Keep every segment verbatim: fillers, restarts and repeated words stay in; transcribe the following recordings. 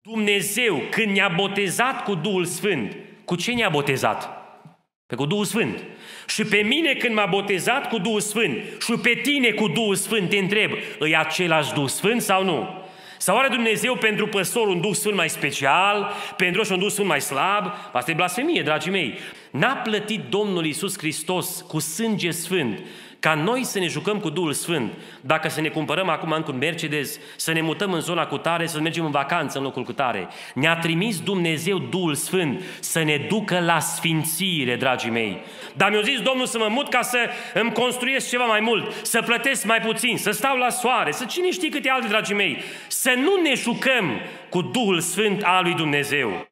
Dumnezeu, când ne-a botezat cu Duhul Sfânt, cu ce ne-a botezat? Pe cu Duhul Sfânt. Și pe mine când m-a botezat cu Duhul Sfânt și pe tine cu Duhul Sfânt, te întreb, e același Duh Sfânt sau nu? Sau are Dumnezeu pentru păstor un Duh Sfânt mai special, pentru roșu un Duh Sfânt mai slab? Asta e blasfemie, dragii mei. N-a plătit Domnul Iisus Hristos cu sânge sfânt ca noi să ne jucăm cu Duhul Sfânt, dacă să ne cumpărăm acum încă un Mercedes, să ne mutăm în zona cu tare, să mergem în vacanță în locul cu tare. Ne-a trimis Dumnezeu Duhul Sfânt să ne ducă la sfințire, dragii mei. Dar mi-a zis Domnul să mă mut ca să îmi construiesc ceva mai mult, să plătesc mai puțin, să stau la soare, să cine știe câte alte, dragii mei. Să nu ne jucăm cu Duhul Sfânt al lui Dumnezeu.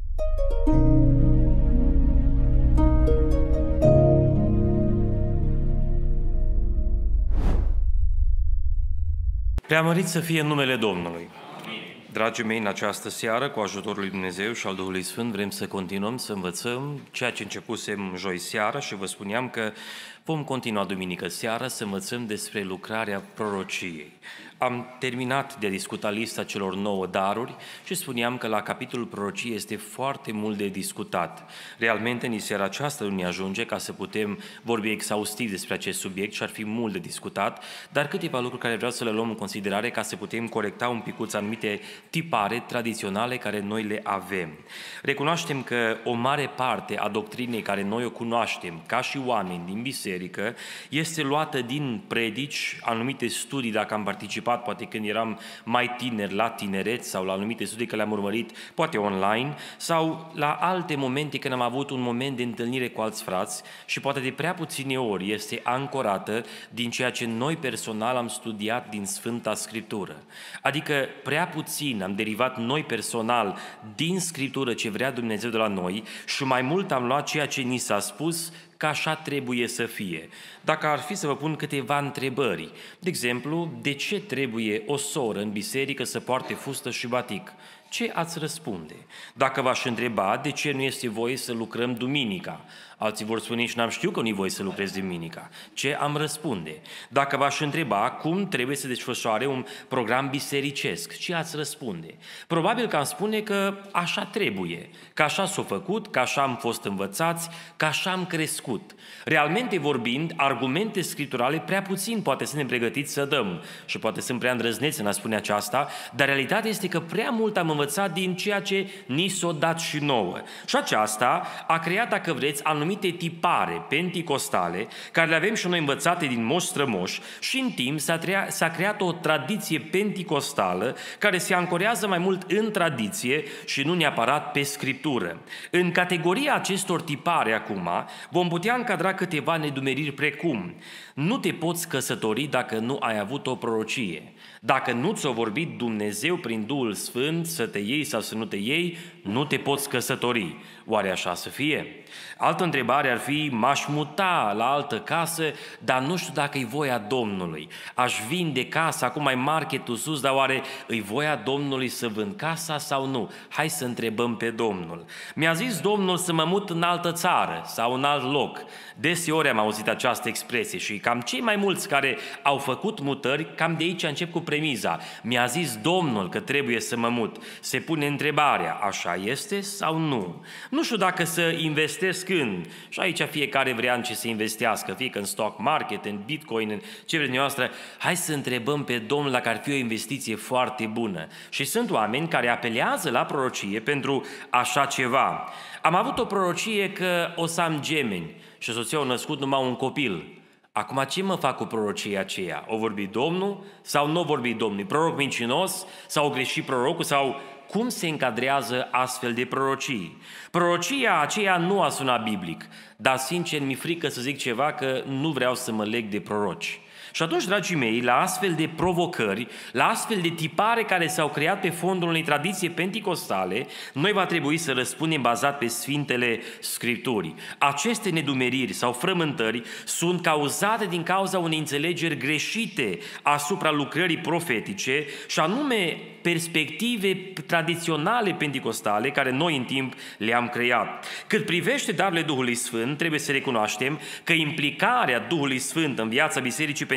Preamărit să fie în numele Domnului. Dragii mei, în această seară, cu ajutorul lui Dumnezeu și al Duhului Sfânt, vrem să continuăm să învățăm ceea ce începusem joi seara și vă spuneam că vom continua duminică seara să învățăm despre lucrarea prorociei. Am terminat de a discuta lista celor nouă daruri și spuneam că la capitolul prorocie este foarte mult de discutat. Realmente, în seara aceasta nu ne ajunge ca să putem vorbi exhaustiv despre acest subiect și ar fi mult de discutat, dar câteva lucruri care vreau să le luăm în considerare ca să putem corecta un picuț anumite tipare tradiționale care noi le avem. Recunoaștem că o mare parte a doctrinei care noi o cunoaștem ca și oameni din biserică este luată din predici, anumite studii, dacă am participat poate când eram mai tineri la tineret sau la anumite studii că le-am urmărit, poate online, sau la alte momente când am avut un moment de întâlnire cu alți frați și poate de prea puține ori este ancorată din ceea ce noi personal am studiat din Sfânta Scriptură. Adică prea puțin am derivat noi personal din Scriptură ce vrea Dumnezeu de la noi și mai mult am luat ceea ce ni s-a spus că așa trebuie să fie. Dacă ar fi să vă pun câteva întrebări, de exemplu, de ce trebuie o soră în biserică să poarte fustă și batic? Ce ați răspunde? Dacă v-aș întreba de ce nu este voie să lucrăm duminica, alții vor spune și n-am știut că nu-i voie să lucrez duminica. Ce am răspunde? Dacă v-aș întreba cum trebuie să desfășoare un program bisericesc, ce ați răspunde? Probabil că am spune că așa trebuie, că așa s-a făcut, că așa am fost învățați, că așa am crescut. Realmente vorbind, argumente scripturale prea puțin poate să ne pregătiți să dăm și poate sunt prea îndrăzneți în a spune aceasta, dar realitatea este că prea mult am învățat din ceea ce ni s-a dat și nouă. Și aceasta a creat, dacă vreți, anumite tipare penticostale, care le avem și noi învățate din moși strămoși și în timp s-a, trea- s-a creat o tradiție penticostală care se ancorează mai mult în tradiție și nu neapărat pe Scriptură. În categoria acestor tipare acum vom putea încadra câteva nedumeriri precum: nu te poți căsători dacă nu ai avut o prorocie. Dacă nu ți-a vorbit Dumnezeu prin Duhul Sfânt să te iei sau să nu te iei, nu te poți căsători. Oare așa să fie? Altă întrebare ar fi: m-aș muta la altă casă, dar nu știu dacă e voia Domnului. Aș vinde casa, acum ai marketul sus, dar oare e voia Domnului să vând casa sau nu? Hai să întrebăm pe Domnul. Mi-a zis Domnul să mă mut în altă țară sau în alt loc. Deseori am auzit această expresie și cam cei mai mulți care au făcut mutări, cam de aici încep cu premiza. Mi-a zis Domnul că trebuie să mă mut. Se pune întrebarea, așa este sau nu? Nu știu dacă să investesc în, și aici fiecare vrea în ce să investească, fie că în stock market, în bitcoin, în ce vreți noastră. Hai să întrebăm pe Domnul dacă ar fi o investiție foarte bună. Și sunt oameni care apelează la prorocie pentru așa ceva. Am avut o prorocie că o să am gemeni și soția a născut numai un copil. Acum ce mă fac cu prorocia aceea? O vorbi Domnul sau nu o vorbi Domnul? Proroc mincinos sau o greșit prorocul sau... Cum se încadrează astfel de prorocii? Prorocia aceea nu a sunat biblic, dar sincer mi-e frică să zic ceva că nu vreau să mă leg de proroci. Și atunci, dragii mei, la astfel de provocări, la astfel de tipare care s-au creat pe fondul unei tradiții penticostale, noi va trebui să răspundem bazat pe Sfintele Scripturii. Aceste nedumeriri sau frământări sunt cauzate din cauza unei înțelegeri greșite asupra lucrării profetice și anume perspective tradiționale penticostale care noi în timp le-am creat. Cât privește darurile Duhului Sfânt, trebuie să recunoaștem că implicarea Duhului Sfânt în viața Bisericii Pentecostale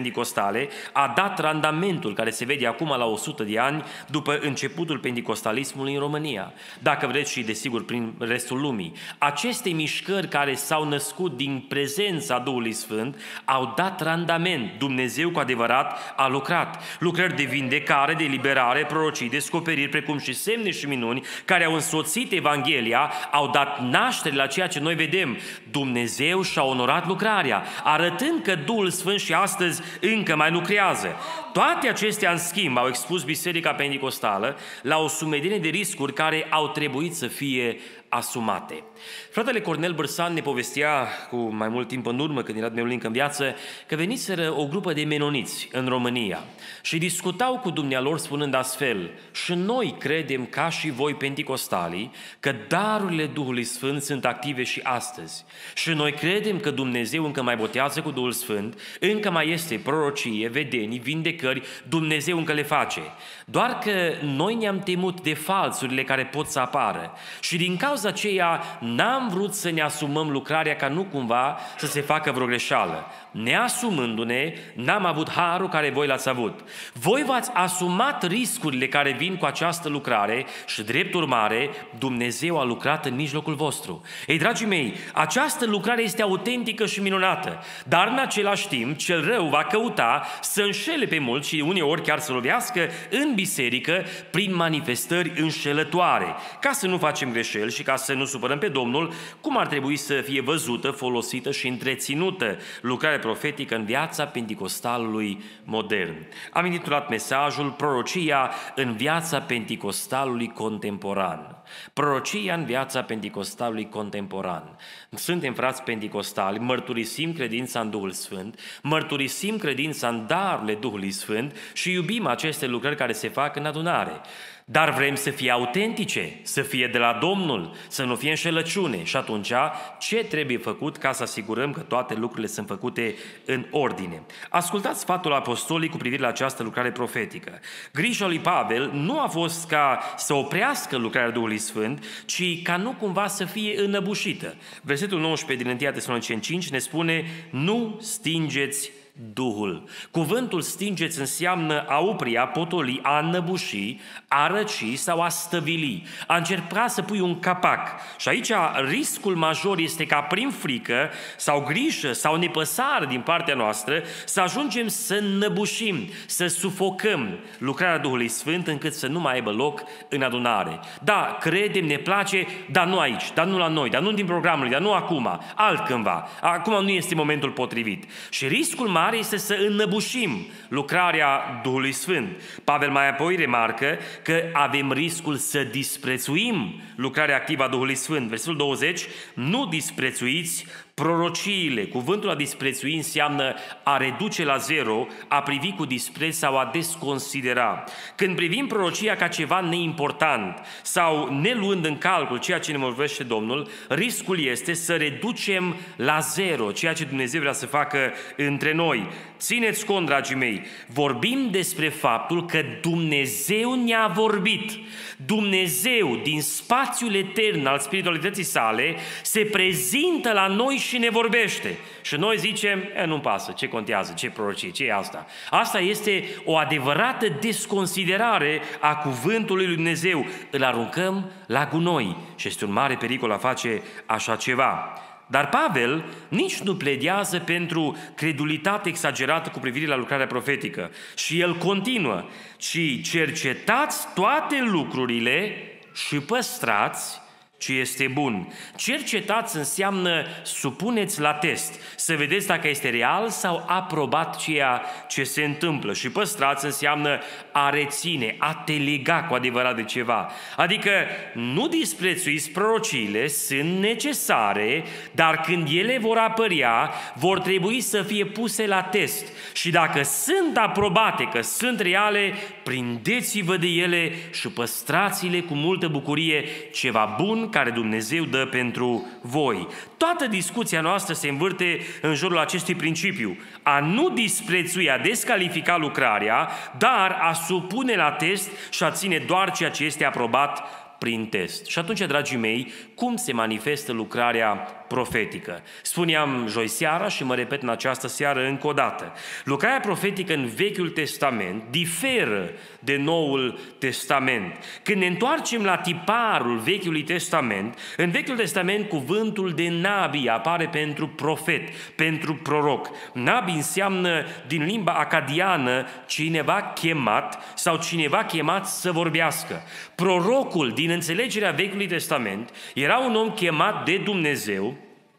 Penticostale a dat randamentul care se vede acum la o sută de ani după începutul penticostalismului în România. Dacă vreți și, desigur, prin restul lumii. Aceste mișcări care s-au născut din prezența Duhului Sfânt au dat randament. Dumnezeu cu adevărat a lucrat. Lucrări de vindecare, de eliberare, prorocii, descoperiri, precum și semne și minuni care au însoțit Evanghelia, au dat naștere la ceea ce noi vedem. Dumnezeu și-a onorat lucrarea, arătând că Duhul Sfânt și astăzi încă mai lucrează. Toate acestea, în schimb, au expus Biserica Penticostală la o sumedenie de riscuri care au trebuit să fie asumate. Fratele Cornel Bărsan ne povestea cu mai mult timp în urmă, când era dumnealui încă în viață, că veniseră o grupă de menoniți în România și discutau cu dumnealor spunând astfel: și noi credem, ca și voi penticostalii, că darurile Duhului Sfânt sunt active și astăzi. Și noi credem că Dumnezeu încă mai botează cu Duhul Sfânt, încă mai este prorocie, vedenii, vindecări, Dumnezeu încă le face. Doar că noi ne-am temut de falsurile care pot să apară și din cauza aceea n-am vrut să ne asumăm lucrarea ca nu cumva să se facă vreo greșeală. Neasumându-ne, n-am avut harul care voi l-ați avut. Voi v-ați asumat riscurile care vin cu această lucrare și, drept urmare, Dumnezeu a lucrat în mijlocul vostru. Ei, dragii mei, această lucrare este autentică și minunată, dar în același timp, cel rău va căuta să înșele pe mulți și uneori chiar să lovească în biserică prin manifestări înșelătoare, ca să nu facem greșeli și ca să nu supărăm pe Domnul, cum ar trebui să fie văzută, folosită și întreținută lucrarea profetică în viața penticostalului modern. Am intitulat mesajul Prorocia în viața penticostalului contemporan. Prorocia în viața penticostalului contemporan. Suntem frați penticostali, mărturisim credința în Duhul Sfânt, mărturisim credința în darurile Duhului Sfânt și iubim aceste lucrări care se fac în adunare. Dar vrem să fie autentice, să fie de la Domnul, să nu fie înșelăciune. Și atunci, ce trebuie făcut ca să asigurăm că toate lucrurile sunt făcute în ordine? Ascultați sfatul apostolului cu privire la această lucrare profetică. Grija lui Pavel nu a fost ca să oprească lucrarea Duhului Sfânt, ci ca nu cumva să fie înăbușită. Versetul nouăsprezece din întâi Tesaloniceni cinci ne spune: nu stingeți Duhul. Cuvântul stingeți înseamnă a opri, a potoli, a înăbuși, a răci sau a stăvili, a încerca să pui un capac. Și aici riscul major este ca prin frică sau grijă sau nepăsare din partea noastră să ajungem să înăbușim, să sufocăm lucrarea Duhului Sfânt încât să nu mai aibă loc în adunare. Da, credem, ne place, dar nu aici, dar nu la noi, dar nu din programul, dar nu acum, altcândva. Acum nu este momentul potrivit. Și riscul mare este să înăbușim lucrarea Duhului Sfânt. Pavel mai apoi remarcă că avem riscul să disprețuim lucrarea activă a Duhului Sfânt. Versetul douăzeci: nu disprețuiți prorociile. Cuvântul a disprețui înseamnă a reduce la zero, a privi cu dispreț sau a desconsidera. Când privim prorocia ca ceva neimportant sau ne luând în calcul ceea ce ne vorbește Domnul, riscul este să reducem la zero ceea ce Dumnezeu vrea să facă între noi. Țineți cont, dragii mei, vorbim despre faptul că Dumnezeu ne-a vorbit. Dumnezeu, din spațiul etern al spiritualității sale, se prezintă la noi și ne vorbește. Și noi zicem: e, nu-mi pasă, ce contează, ce prorocie, ce e asta? Asta este o adevărată desconsiderare a cuvântului lui Dumnezeu. Îl aruncăm la gunoi și este un mare pericol a face așa ceva. Dar Pavel nici nu pledează pentru credulitate exagerată cu privire la lucrarea profetică. Și el continuă: ci cercetați toate lucrurile și păstrați ce este bun. Cercetați înseamnă supuneți la test, să vedeți dacă este real sau aprobat ceea ce se întâmplă. Și păstrați înseamnă a reține, a te lega cu adevărat de ceva. Adică nu disprețuiți prorociile, sunt necesare, dar când ele vor apărea, vor trebui să fie puse la test. Și dacă sunt aprobate, că sunt reale, prindeți-vă de ele și păstrați-le cu multă bucurie, ceva bun care Dumnezeu dă pentru voi. Toată discuția noastră se învârte în jurul acestui principiu: a nu disprețui, a descalifica lucrarea, dar a supune la test și a ține doar ceea ce este aprobat prin test. Și atunci, dragii mei, cum se manifestă lucrarea profetică. Spuneam joi seara și mă repet în această seară încă o dată. Lucrarea profetică în Vechiul Testament diferă de Noul Testament. Când ne întoarcem la tiparul Vechiului Testament, în Vechiul Testament cuvântul de nabi apare pentru profet, pentru proroc. Nabi înseamnă din limba acadiană cineva chemat sau cineva chemat să vorbească. Prorocul, din înțelegerea Vechiului Testament, era un om chemat de Dumnezeu,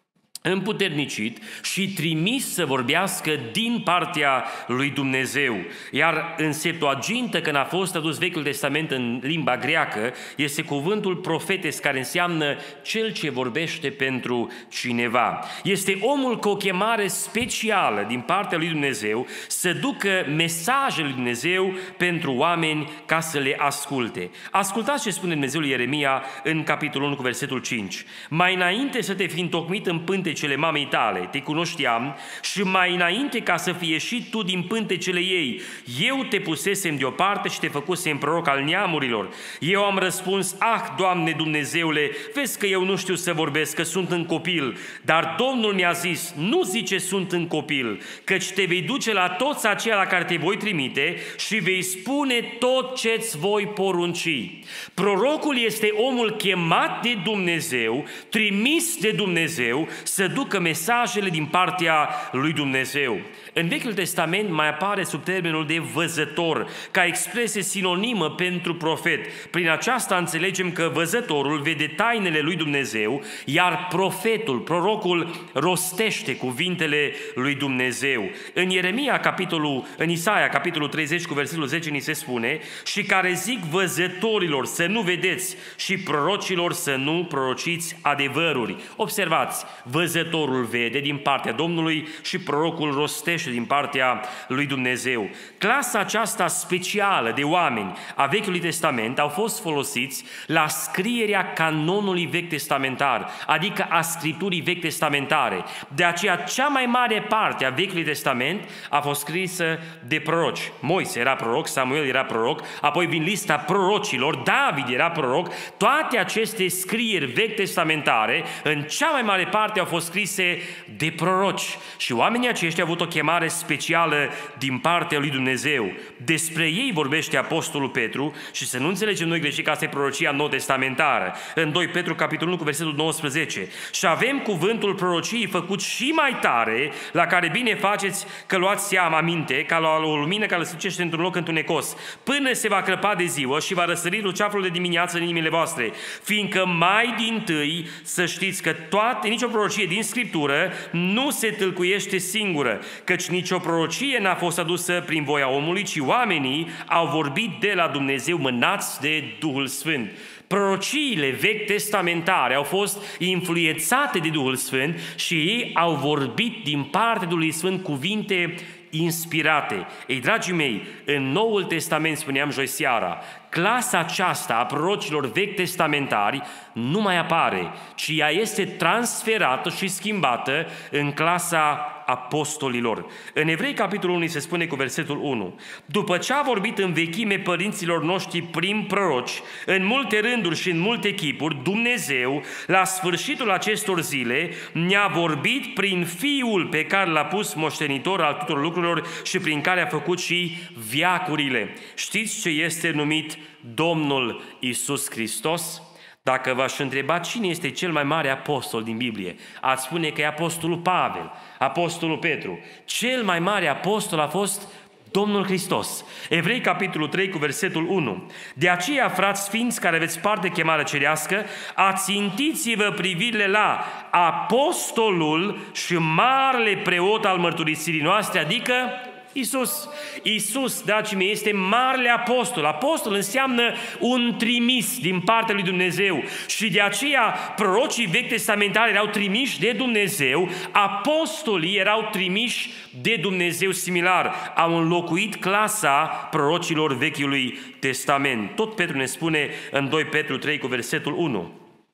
împuternicit și trimis să vorbească din partea lui Dumnezeu. Iar în Septuagintă, când a fost adus Vechiul Testament în limba greacă, este cuvântul profetes, care înseamnă cel ce vorbește pentru cineva. Este omul cu o chemare specială din partea lui Dumnezeu să ducă mesajele lui Dumnezeu pentru oameni ca să le asculte. Ascultați ce spune Dumnezeu lui Ieremia în capitolul unu cu versetul cinci. Mai înainte să te fi întocmit în pântecele mamei tale, te cunoșteam și mai înainte ca să fie și tu din pântecele ei, eu te pusesem deoparte și te făcusem proroc al neamurilor. Eu am răspuns, ah, Doamne Dumnezeule, vezi că eu nu știu să vorbesc, că sunt în copil, dar Domnul mi-a zis, nu zice sunt în copil, căci te vei duce la toți aceia la care te voi trimite și vei spune tot ce-ți voi porunci. Prorocul este omul chemat de Dumnezeu, trimis de Dumnezeu, să ducă mesajele din partea lui Dumnezeu. În Vechiul Testament mai apare sub termenul de văzător, ca expresie sinonimă pentru profet. Prin aceasta înțelegem că văzătorul vede tainele lui Dumnezeu, iar profetul, prorocul, rostește cuvintele lui Dumnezeu. În Ieremia, capitolul, în Isaia, capitolul treizeci, cu versetul zece, ni se spune, și care zic văzătorilor să nu vedeți și prorocilor să nu prorociți adevăruri. Observați, văzătorul vede din partea Domnului și prorocul rostește din partea lui Dumnezeu. Clasa aceasta specială de oameni a Vechiului Testament au fost folosiți la scrierea canonului vechi testamentar, adică a scripturii vechi testamentare. De aceea, cea mai mare parte a Vechiului Testament a fost scrisă de proroci. Moise era proroc, Samuel era proroc, apoi vin lista prorocilor, David era proroc. Toate aceste scrieri vechi testamentare, în cea mai mare parte, au fost scrise de proroci. Și oamenii aceștia au avut o chemare specială din partea lui Dumnezeu. Despre ei vorbește Apostolul Petru și să nu înțelegem noi greșit că asta e prorocia nou-testamentară. În doi Petru, capitolul unu, cu versetul nouăsprezece. Și avem cuvântul prorociei făcut și mai tare, la care bine faceți că luați seama aminte, ca la o lumină care slucește într-un loc întunecos, până se va crăpa de ziua și va răsări luceafărul de dimineață în inimile voastre, fiindcă mai dintâi să știți că toate, nicio prorocie din Scriptură nu se tâlcuiește singură, căci nicio prorocie n-a fost adusă prin voia omului, ci oamenii au vorbit de la Dumnezeu mânați de Duhul Sfânt. Prorociile vechi testamentare au fost influențate de Duhul Sfânt și ei au vorbit din partea Duhului Sfânt cuvinte inspirate. Ei, dragii mei, în Noul Testament, spuneam joi seara, clasa aceasta a prorocilor vechi testamentari nu mai apare, ci ea este transferată și schimbată în clasa apostolilor. În Evrei, capitolul unu, se spune cu versetul unu: după ce a vorbit în vechime părinților noștri prin proroci, în multe rânduri și în multe chipuri, Dumnezeu, la sfârșitul acestor zile, ne-a vorbit prin Fiul pe care l-a pus moștenitor al tuturor lucrurilor și prin care a făcut și veacurile. Știți ce este numit Domnul Iisus Hristos? Dacă v-aș întreba cine este cel mai mare apostol din Biblie, ați spune că e apostolul Pavel, apostolul Petru. Cel mai mare apostol a fost Domnul Hristos. Evrei, capitolul trei, cu versetul unu. De aceea, frați sfinți care aveți parte chemare cerească, ațintiți-vă privirile la apostolul și marele preot al mărturisirii noastre, adică Iisus. Iisus, dragii mei, este marele apostol. Apostol înseamnă un trimis din partea lui Dumnezeu și de aceea prorocii vechi testamentari erau trimiși de Dumnezeu, apostolii erau trimiși de Dumnezeu similar. Au înlocuit clasa prorocilor Vechiului Testament. Tot Petru ne spune în doi Petru trei cu versetul unu.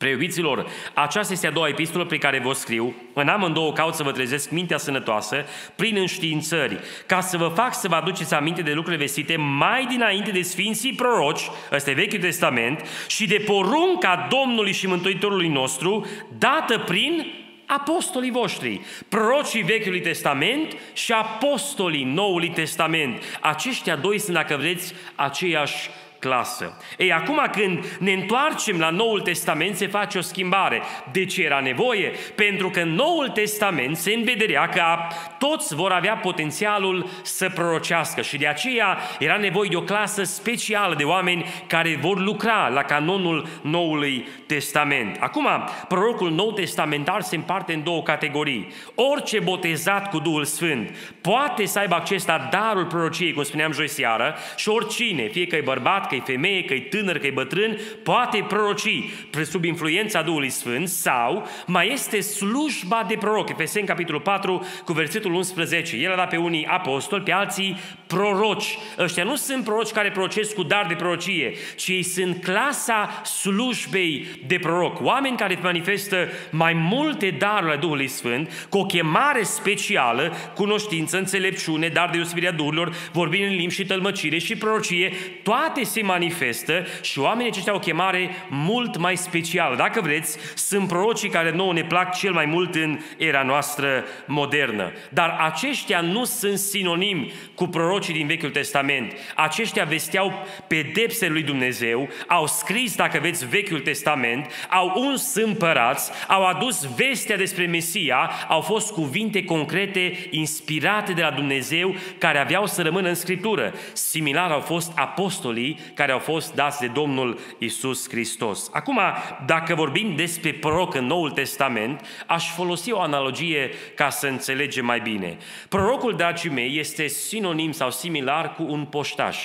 Preiubiților, aceasta este a doua epistolă pe care vă scriu. În amândouă caut să vă trezesc mintea sănătoasă prin înștiințări, ca să vă fac să vă aduceți aminte de lucrurile vestite mai dinainte de Sfinții Proroci, ăsta e Vechiul Testament, și de porunca Domnului și Mântuitorului nostru, dată prin apostolii voștri, prorocii Vechiului Testament și apostolii Noului Testament. Aceștia doi sunt, dacă vreți, aceiași clasă. Ei, acum când ne întoarcem la Noul Testament, se face o schimbare. De ce era nevoie? Pentru că în Noul Testament se învederea că toți vor avea potențialul să prorocească și de aceea era nevoie de o clasă specială de oameni care vor lucra la canonul Noului Testament. Acum, prorocul nou testamentar se împarte în două categorii. Orice botezat cu Duhul Sfânt poate să aibă acces la darul prorociei, cum spuneam joi seară, și oricine, fie că e bărbat, că e femeie, că e tânăr, că e bătrân, poate proroci sub influența Duhului Sfânt sau mai este slujba de proroc. Efeseni, capitolul patru, cu versetul unsprezece. El a dat pe unii apostoli, pe alții proroci. Ăștia nu sunt proroci care prorocesc cu dar de prorocie, ci ei sunt clasa slujbei de proroc. Oameni care manifestă mai multe daruri ale Duhului Sfânt, cu o chemare specială, cunoștință, înțelepciune, dar de deosebirea duhurilor, vorbind în limbi și tălmăcire și prorocie, toate se manifestă și oamenii aceștia au o chemare mult mai specială. Dacă vreți, sunt prorocii care nouă ne plac cel mai mult în era noastră modernă. Dar aceștia nu sunt sinonimi cu prorocii din Vechiul Testament. Aceștia vesteau pedepsele lui Dumnezeu, au scris, dacă veți, Vechiul Testament, au uns împărați, au adus vestea despre Mesia, au fost cuvinte concrete, inspirate de la Dumnezeu, care aveau să rămână în Scriptură. Similar au fost apostolii care au fost dați de Domnul Iisus Hristos. Acum, dacă vorbim despre proroc în Noul Testament, aș folosi o analogie ca să înțelegem mai bine. Prorocul, dragii mei, este sinonim sau similar cu un poștaș.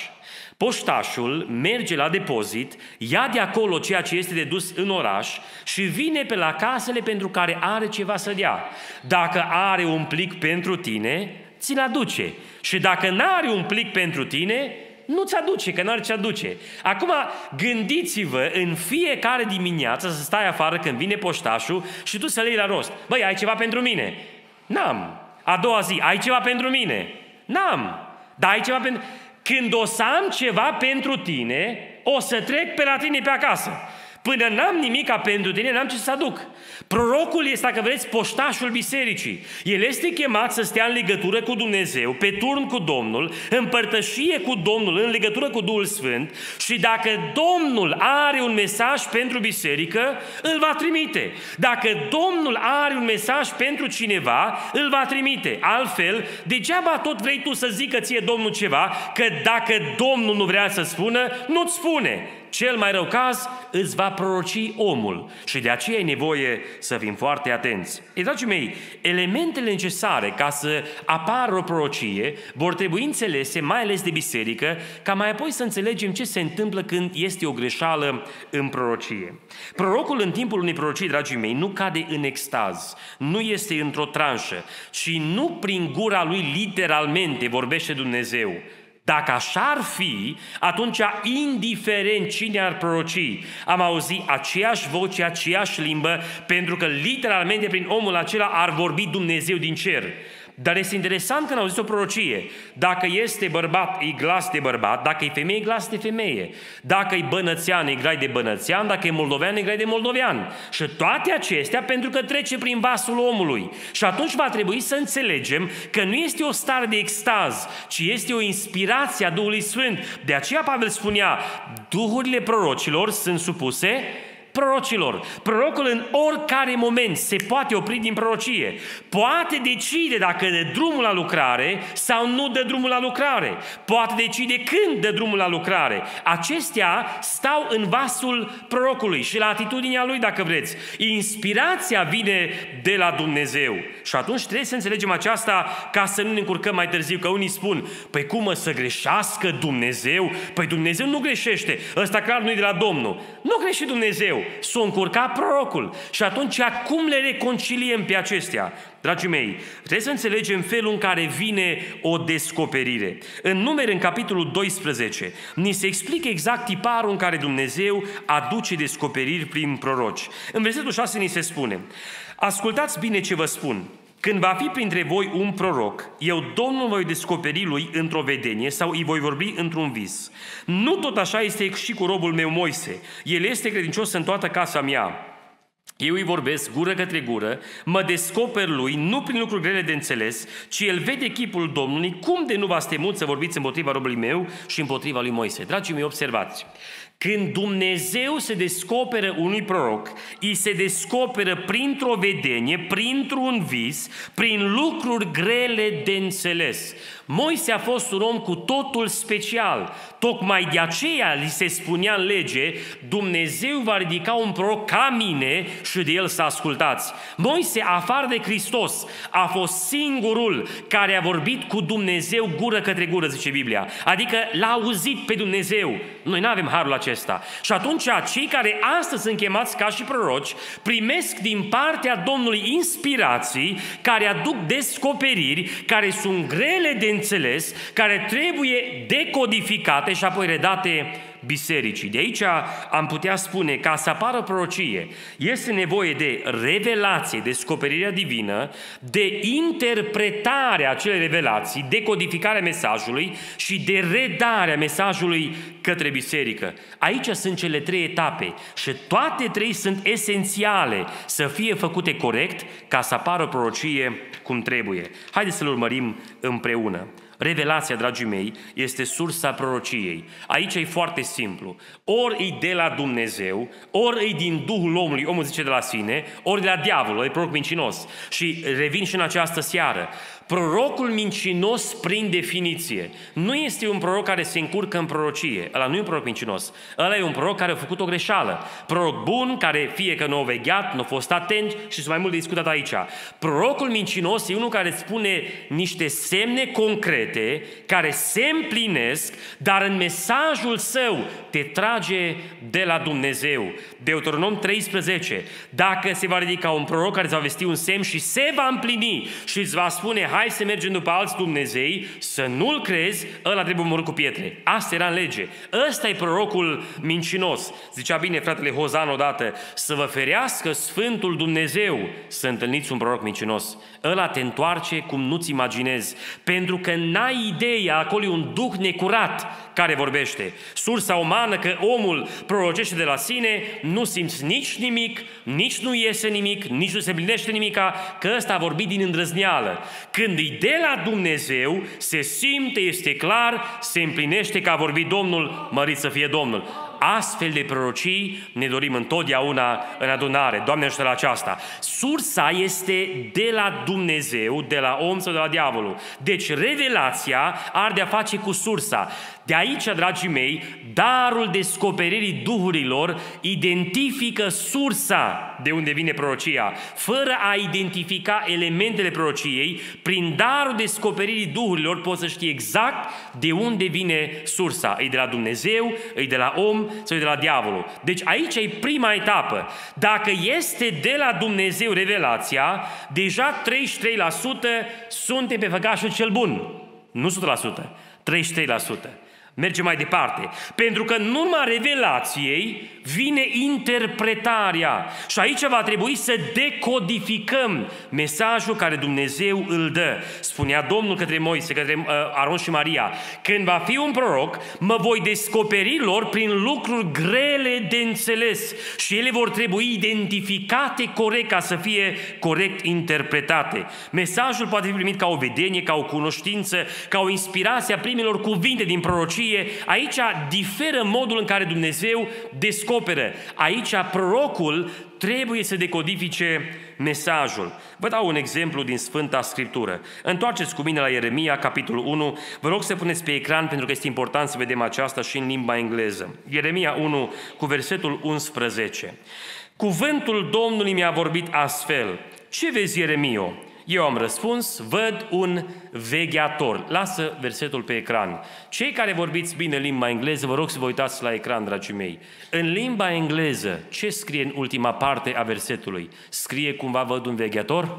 Poștașul merge la depozit, ia de acolo ceea ce este de dus în oraș și vine pe la casele pentru care are ceva să dea. Dacă are un plic pentru tine, ți-l aduce. Și dacă n-are un plic pentru tine, nu-ți aduce, că n-are ce aduce. Acum, gândiți-vă în fiecare dimineață să stai afară când vine poștașul și tu să le iei la rost. Băi, ai ceva pentru mine? N-am. A doua zi, ai ceva pentru mine? N-am. Dar ai ceva pentru... Când o să am ceva pentru tine, o să trec pe la tine pe acasă. Până n-am nimica pentru tine, n-am ce să aduc. Prorocul este, dacă vreți, poștașul bisericii. El este chemat să stea în legătură cu Dumnezeu, pe turn cu Domnul, în părtășie cu Domnul, în legătură cu Duhul Sfânt și dacă Domnul are un mesaj pentru biserică, îl va trimite. Dacă Domnul are un mesaj pentru cineva, îl va trimite. Altfel, degeaba tot vrei tu să zică ție Domnul ceva, că dacă Domnul nu vrea să spună, nu-ți spune. Cel mai rău caz, îți va proroci omul și de aceea e nevoie să fim foarte atenți. Ei, dragii mei, elementele necesare ca să apară o prorocie vor trebui înțelese, mai ales de biserică, ca mai apoi să înțelegem ce se întâmplă când este o greșeală în prorocie. Prorocul în timpul unei prorocii, dragii mei, nu cade în extaz, nu este într-o tranșă, ci nu prin gura lui literalmente vorbește Dumnezeu. Dacă așa ar fi, atunci, indiferent cine ar proroci, am auzit aceeași voce, aceeași limbă, pentru că literalmente prin omul acela ar vorbi Dumnezeu din cer. Dar este interesant când auziți o prorocie. Dacă este bărbat, e glas de bărbat, dacă e femeie, e glas de femeie. Dacă e bănățean, e grai de bănățean, dacă e moldovean, e grai de moldovean. Și toate acestea pentru că trece prin vasul omului. Și atunci va trebui să înțelegem că nu este o stare de extaz, ci este o inspirație a Duhului Sfânt. De aceea Pavel spunea, duhurile prorocilor sunt supuse prorocilor. Prorocul în oricare moment se poate opri din prorocie. Poate decide dacă dă drumul la lucrare sau nu dă drumul la lucrare. Poate decide când dă drumul la lucrare. Acestea stau în vasul prorocului și la atitudinea lui, dacă vreți. Inspirația vine de la Dumnezeu. Și atunci trebuie să înțelegem aceasta ca să nu ne încurcăm mai târziu, că unii spun, păi cum mă, să greșească Dumnezeu? Păi Dumnezeu nu greșește. Ăsta clar nu e de la Domnul. Nu greșește Dumnezeu. Dumnezeu. S-a încurcat prorocul. Și atunci cum le reconciliem pe acestea? Dragii mei, trebuie să înțelegem felul în care vine o descoperire. În Numeri, în capitolul doisprezece, ni se explică exact tiparul în care Dumnezeu aduce descoperiri prin proroci. În versetul șase ni se spune: ascultați bine ce vă spun. Când va fi printre voi un proroc, eu, Domnul, voi descoperi lui într-o vedenie sau îi voi vorbi într-un vis. Nu tot așa este și cu robul meu Moise. El este credincios în toată casa mea. Eu îi vorbesc gură către gură, mă descoper lui, nu prin lucruri grele de înțeles, ci el vede chipul Domnului, cum de nu v-ați temut să vorbiți împotriva robului meu și împotriva lui Moise. Dragii mei, observați, când Dumnezeu se descoperă unui proroc, îi se descoperă printr-o vedenie, printr-un vis, prin lucruri grele de înțeles. Moise a fost un om cu totul special. Tocmai de aceea li se spunea în lege: Dumnezeu va ridica un proroc ca mine și de el să ascultați. Moise, afară de Hristos, a fost singurul care a vorbit cu Dumnezeu gură către gură, zice Biblia. Adică l-a auzit pe Dumnezeu. Noi nu avem harul acesta. Și atunci cei care astăzi sunt chemați ca și proroci primesc din partea Domnului inspirații care aduc descoperiri, care sunt grele de înțeles, care trebuie decodificate și apoi redate bisericii. De aici am putea spune, ca să apară prorocie, este nevoie de revelație, descoperirea divină, de interpretarea acelei revelații, decodificarea mesajului și de redarea mesajului către biserică. Aici sunt cele trei etape și toate trei sunt esențiale să fie făcute corect ca să apară prorocie cum trebuie. Haideți să-l urmărim împreună. Revelația, dragii mei, este sursa prorociei. Aici e foarte simplu. Ori e de la Dumnezeu, ori e din Duhul omului, omul zice de la sine, ori de la diavol, e proroc mincinos. Și revin și în această seară. Prorocul mincinos, prin definiție, nu este un proroc care se încurcă în prorocie. Ăla nu e un proroc mincinos. Ăla e un proroc care a făcut o greșeală. Proroc bun, care fie că nu a vegheat, nu a fost atent și sunt mai mult de discutat aici. Prorocul mincinos e unul care spune niște semne concrete, care se împlinesc, dar în mesajul său te trage de la Dumnezeu. Deuteronom treisprezece. Dacă se va ridica un proroc care îți va vesti un semn și se va împlini și îți va spune: hai să mergem după alți Dumnezei, să nu-l crezi, ăla trebuie omorât cu pietre. Asta era în lege. Ăsta e prorocul mincinos. Zicea bine fratele Hozan odată: să vă ferească Sfântul Dumnezeu să întâlniți un proroc mincinos. Ăla te întoarce cum nu-ți imaginezi, pentru că n-ai ideea, acolo e un duh necurat care vorbește. Sursa umană, că omul prorocește de la sine, nu simți nici nimic, nici nu iese nimic, nici nu se împlinește nimica, că ăsta a vorbit din îndrăzneală. Când e de la Dumnezeu, se simte, este clar, se împlinește că a vorbit Domnul, mărit să fie Domnul. Astfel de prorocii ne dorim întotdeauna în adunare. Doamne, ajută la aceasta. Sursa este de la Dumnezeu, de la om sau de la diavolul. Deci revelația are de-a face cu sursa. De aici, dragii mei, darul descoperirii duhurilor identifică sursa de unde vine prorocia. Fără a identifica elementele prorociei, prin darul descoperirii duhurilor poți să știi exact de unde vine sursa. E de la Dumnezeu, e de la om sau e de la diavolul. Deci aici e prima etapă. Dacă este de la Dumnezeu revelația, deja treizeci și trei la sută suntem pe făgașul cel bun. Nu o sută la sută, treizeci și trei la sută. Mergem mai departe. Pentru că în urma revelației vine interpretarea. Și aici va trebui să decodificăm mesajul care Dumnezeu îl dă. Spunea Domnul către Moise, către uh, Aron și Maria: când va fi un proroc, mă voi descoperi lor prin lucruri grele de înțeles și ele vor trebui identificate corect ca să fie corect interpretate. Mesajul poate fi primit ca o vedenie, ca o cunoștință, ca o inspirație a primelor cuvinte din prorocie. Aici diferă modul în care Dumnezeu descoperă. Aici prorocul trebuie să decodifice mesajul. Vă dau un exemplu din Sfânta Scriptură. Întoarceți cu mine la Ieremia, capitolul unu. Vă rog să puneți pe ecran, pentru că este important să vedem aceasta și în limba engleză. Ieremia unu, cu versetul unsprezece. Cuvântul Domnului mi-a vorbit astfel: ce vezi, Ieremio? Eu am răspuns, văd un vegheator. Lasă versetul pe ecran. Cei care vorbiți bine limba engleză, vă rog să vă uitați la ecran, dragii mei. În limba engleză, ce scrie în ultima parte a versetului? Scrie cumva văd un vegheator?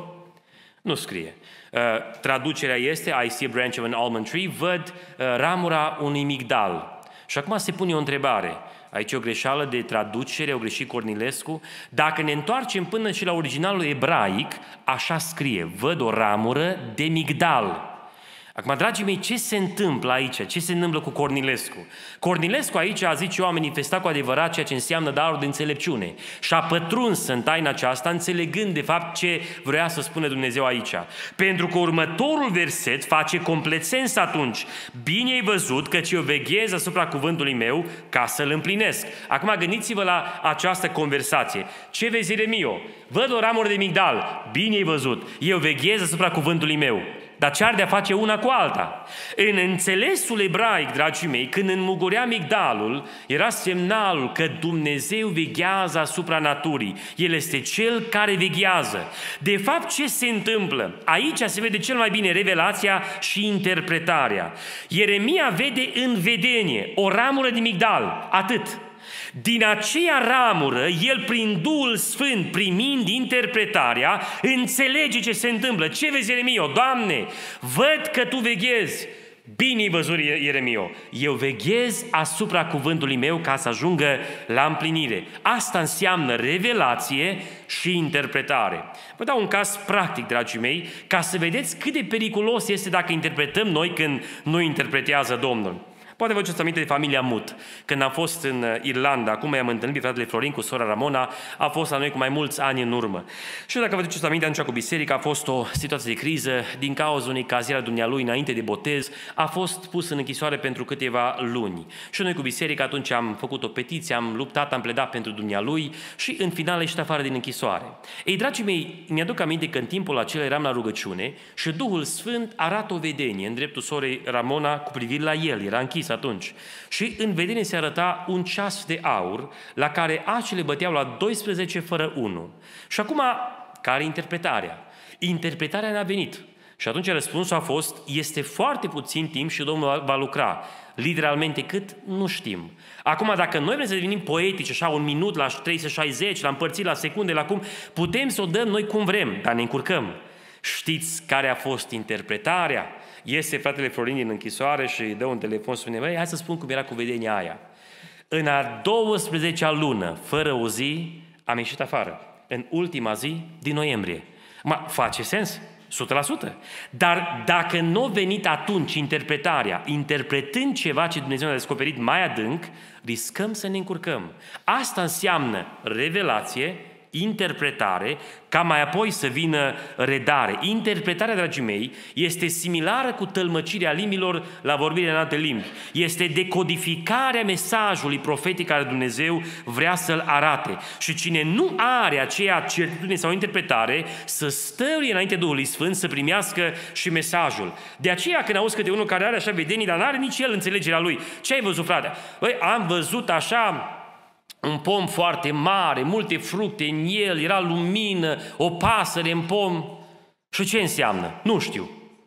Nu scrie. Uh, traducerea este, I see a branch of an almond tree, văd uh, ramura unui migdal. Și acum se pune o întrebare. Aici e o greșeală de traducere, o greșit Cornilescu. Dacă ne întoarcem până și la originalul ebraic, așa scrie, văd o ramură de migdal. Acum, dragii mei, ce se întâmplă aici? Ce se întâmplă cu Cornilescu? Cornilescu aici a zis, eu am manifestat cu adevărat ceea ce înseamnă darul de înțelepciune. Și a pătruns în taina aceasta, înțelegând de fapt ce vrea să spună Dumnezeu aici. Pentru că următorul verset face complet sens atunci. Bine ai văzut căci eu veghez asupra cuvântului meu ca să-l împlinesc. Acum gândiți-vă la această conversație. Ce vezi, Ieremio? Văd o ramură de migdal. Bine ai văzut. Eu veghez asupra cuvântului meu. Dar ce ar de-a face una cu alta? În înțelesul ebraic, dragii mei, când înmugurea migdalul, era semnalul că Dumnezeu veghează asupra naturii. El este Cel care veghează. De fapt, ce se întâmplă? Aici se vede cel mai bine revelația și interpretarea. Ieremia vede în vedenie o ramură de migdal, atât. Din aceea ramură, el prin Duhul Sfânt, primind interpretarea, înțelege ce se întâmplă. Ce vezi, Ieremio? Doamne, văd că Tu veghezi. Bine-i văzut, Ieremio. Eu veghez asupra cuvântului meu ca să ajungă la împlinire. Asta înseamnă revelație și interpretare. Vă dau un caz practic, dragii mei, ca să vedeți cât de periculos este dacă interpretăm noi când nu interpretează Domnul. Poate vă aduceți aminte de familia Mut. Când am fost în Irlanda, acum i-am întâlnit pe fratele Florin cu sora Ramona, a fost la noi cu mai mulți ani în urmă. Și dacă vă aduceți aminte, atunci cu biserica a fost o situație de criză, din cauza unei caziere a dumnealui înainte de botez, a fost pus în închisoare pentru câteva luni. Și noi cu biserica atunci am făcut o petiție, am luptat, am pledat pentru dumnealui și în final a ieșit afară din închisoare. Ei, dragii mei, mi-aduc aminte că în timpul acela eram la rugăciune și Duhul Sfânt arată o vedenie în dreptul sorei Ramona cu privire la el, era închis atunci. Și în vedenie se arăta un ceas de aur la care acele băteau la doisprezece fără unu. Și acum, care interpretarea? Interpretarea n-a venit. Și atunci răspunsul a fost, este foarte puțin timp și Domnul va lucra. Literalmente cât? Nu știm. Acum, dacă noi vrem să devenim poetici, așa, un minut la trei sute șaizeci, la împărțit la secunde, la cum, putem să o dăm noi cum vrem, dar ne încurcăm. Știți care a fost interpretarea? Iese fratele Florin din închisoare și îi dă un telefon, spune, băi, hai să spun cum era cu vedenia aia. În a douăsprezecea lună, fără o zi, am ieșit afară. În ultima zi din noiembrie. Ma, face sens? o sută la sută. Dar dacă nu a venit atunci interpretarea, interpretând ceva ce Dumnezeu ne-a descoperit mai adânc, riscăm să ne încurcăm. Asta înseamnă revelație, interpretare, ca mai apoi să vină redare. Interpretarea, dragii mei, este similară cu tălmăcirea limbilor la vorbirea în alte limbi. Este decodificarea mesajului profetic care Dumnezeu vrea să-l arate. Și cine nu are aceea certitudine sau interpretare, să stăruie înainte Duhului Sfânt să primească și mesajul. De aceea când auzi câte unul care are așa vedenii, dar n-are nici el înțelegerea lui. Ce ai văzut, frate? Băi, am văzut așa un pom foarte mare, multe fructe în el, era lumină, o pasăre în pom. Și ce înseamnă? Nu știu.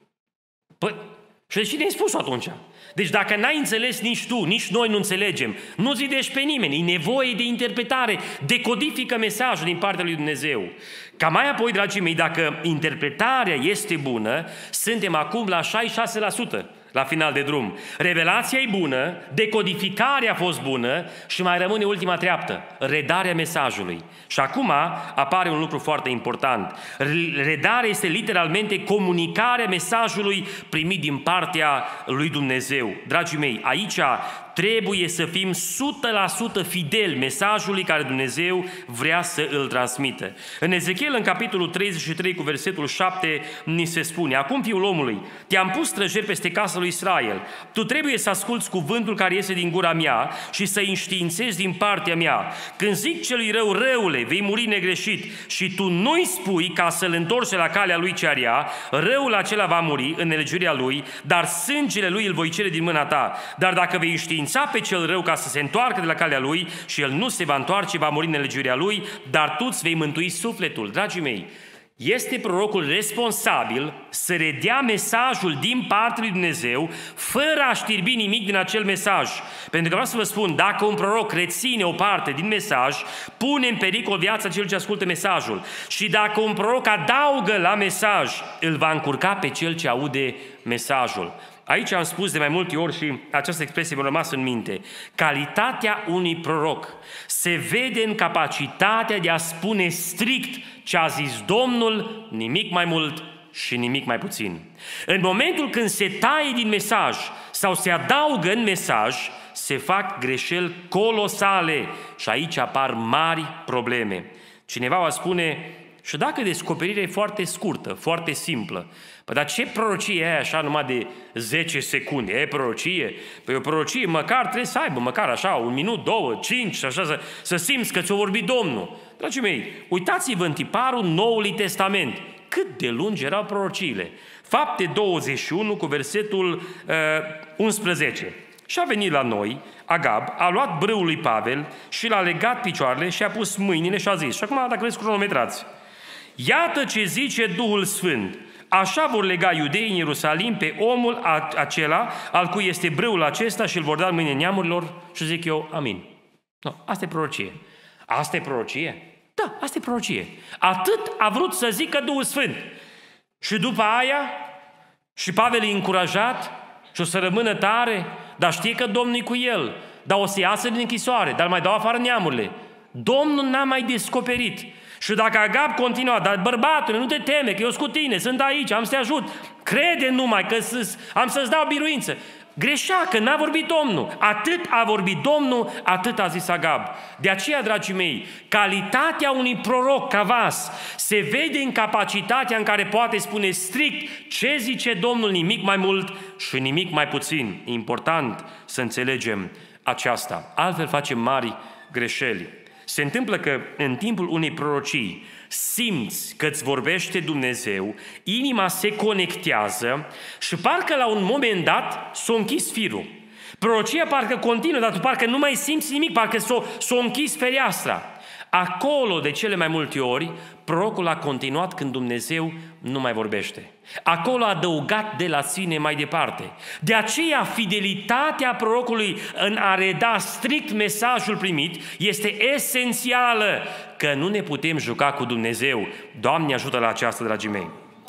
Păi, și de cine ai spus atunci? Deci dacă n-ai înțeles nici tu, nici noi nu înțelegem, nu zidești pe nimeni, e nevoie de interpretare, decodifică mesajul din partea lui Dumnezeu. Ca mai apoi, dragii mei, dacă interpretarea este bună, suntem acum la șaizeci și șase la sută. La final de drum. Revelația e bună, decodificarea a fost bună și mai rămâne ultima treaptă, redarea mesajului. Și acum apare un lucru foarte important. Redarea este literalmente comunicarea mesajului primit din partea lui Dumnezeu. Dragii mei, aici trebuie să fim o sută la sută fideli mesajului care Dumnezeu vrea să îl transmită. În Ezechiel, în capitolul treizeci și trei, cu versetul șapte, ni se spune: acum, fiul omului, te-am pus străjer peste casa lui Israel. Tu trebuie să asculți cuvântul care iese din gura mea și să-i înștiințezi din partea mea. Când zic celui rău, răule, vei muri negreșit și tu nu-i spui ca să-l întorci la calea lui ce rea, răul acela va muri în nelegiuirea lui, dar sângele lui îl voi cere din mâna ta. Dar dacă vei înștiința pe cel rău ca să se întoarcă de la calea lui și el nu se va întoarce, va muri în nelegiuirea lui, dar tu îți vei mântui sufletul. Dragii mei, Este prorocul responsabil să redea mesajul din partea lui Dumnezeu fără a știrbi nimic din acel mesaj. Pentru că vreau să vă spun, dacă un proroc reține o parte din mesaj, pune în pericol viața celui ce ascultă mesajul. Și dacă un proroc adaugă la mesaj, îl va încurca pe cel ce aude mesajul. Aici am spus de mai multe ori și această expresie mi-a rămas în minte. Calitatea unui proroc se vede în capacitatea de a spune strict ce a zis Domnul, nimic mai mult și nimic mai puțin. În momentul când se taie din mesaj sau se adaugă în mesaj, se fac greșeli colosale și aici apar mari probleme. Cineva va spune, și dacă descoperirea e foarte scurtă, foarte simplă, păi dar ce prorocie e așa numai de zece secunde? E prorocie? Păi o prorocie măcar trebuie să aibă, măcar așa, un minut, două, cinci, și așa, să, să simți că ți-o vorbi Domnul. Dragii mei, uitați-vă în tiparul Noului Testament. Cât de lungi erau prorociile. Fapte douăzeci și unu cu versetul uh, unsprezece. Și a venit la noi, Agab, a luat brâul lui Pavel și l-a legat picioarele și a pus mâinile și a zis. Și acum, dacă vreți, cronometrați. Iată ce zice Duhul Sfânt. Așa vor lega iudeii în Ierusalim pe omul acela al cui este brâul acesta și îl vor da în mâine neamurilor și zic eu, amin. No, asta e prorocie. Asta e prorocie? Da, asta e prorocie. Atât a vrut să zică Duhul Sfânt. Și după aia, și Pavel e încurajat și o să rămână tare, dar știe că Domnul e cu el, dar o să iasă din închisoare, dar mai dau afară neamurile. Domnul n-a mai descoperit. Și dacă Agab continua, dar bărbatule, nu te teme, că eu sunt cu tine, sunt aici, am să te ajut, crede numai că am să-ți dau biruință. Greșea, că n-a vorbit Domnul. Atât a vorbit Domnul, atât a zis Agab. De aceea, dragii mei, calitatea unui proroc ca vas se vede în capacitatea în care poate spune strict ce zice Domnul, nimic mai mult și nimic mai puțin. E important să înțelegem aceasta. Altfel facem mari greșeli. Se întâmplă că în timpul unei prorocii simți că îți vorbește Dumnezeu, inima se conectează și parcă la un moment dat s-a închis firul. Prorocia parcă continuă, dar tu parcă nu mai simți nimic, parcă s-a, s-a închis fereastra. Acolo, de cele mai multe ori, prorocul a continuat când Dumnezeu nu mai vorbește. Acolo a adăugat de la sine mai departe. De aceea, fidelitatea prorocului în a reda strict mesajul primit este esențială, că nu ne putem juca cu Dumnezeu. Doamne ajută la aceasta, dragii mei.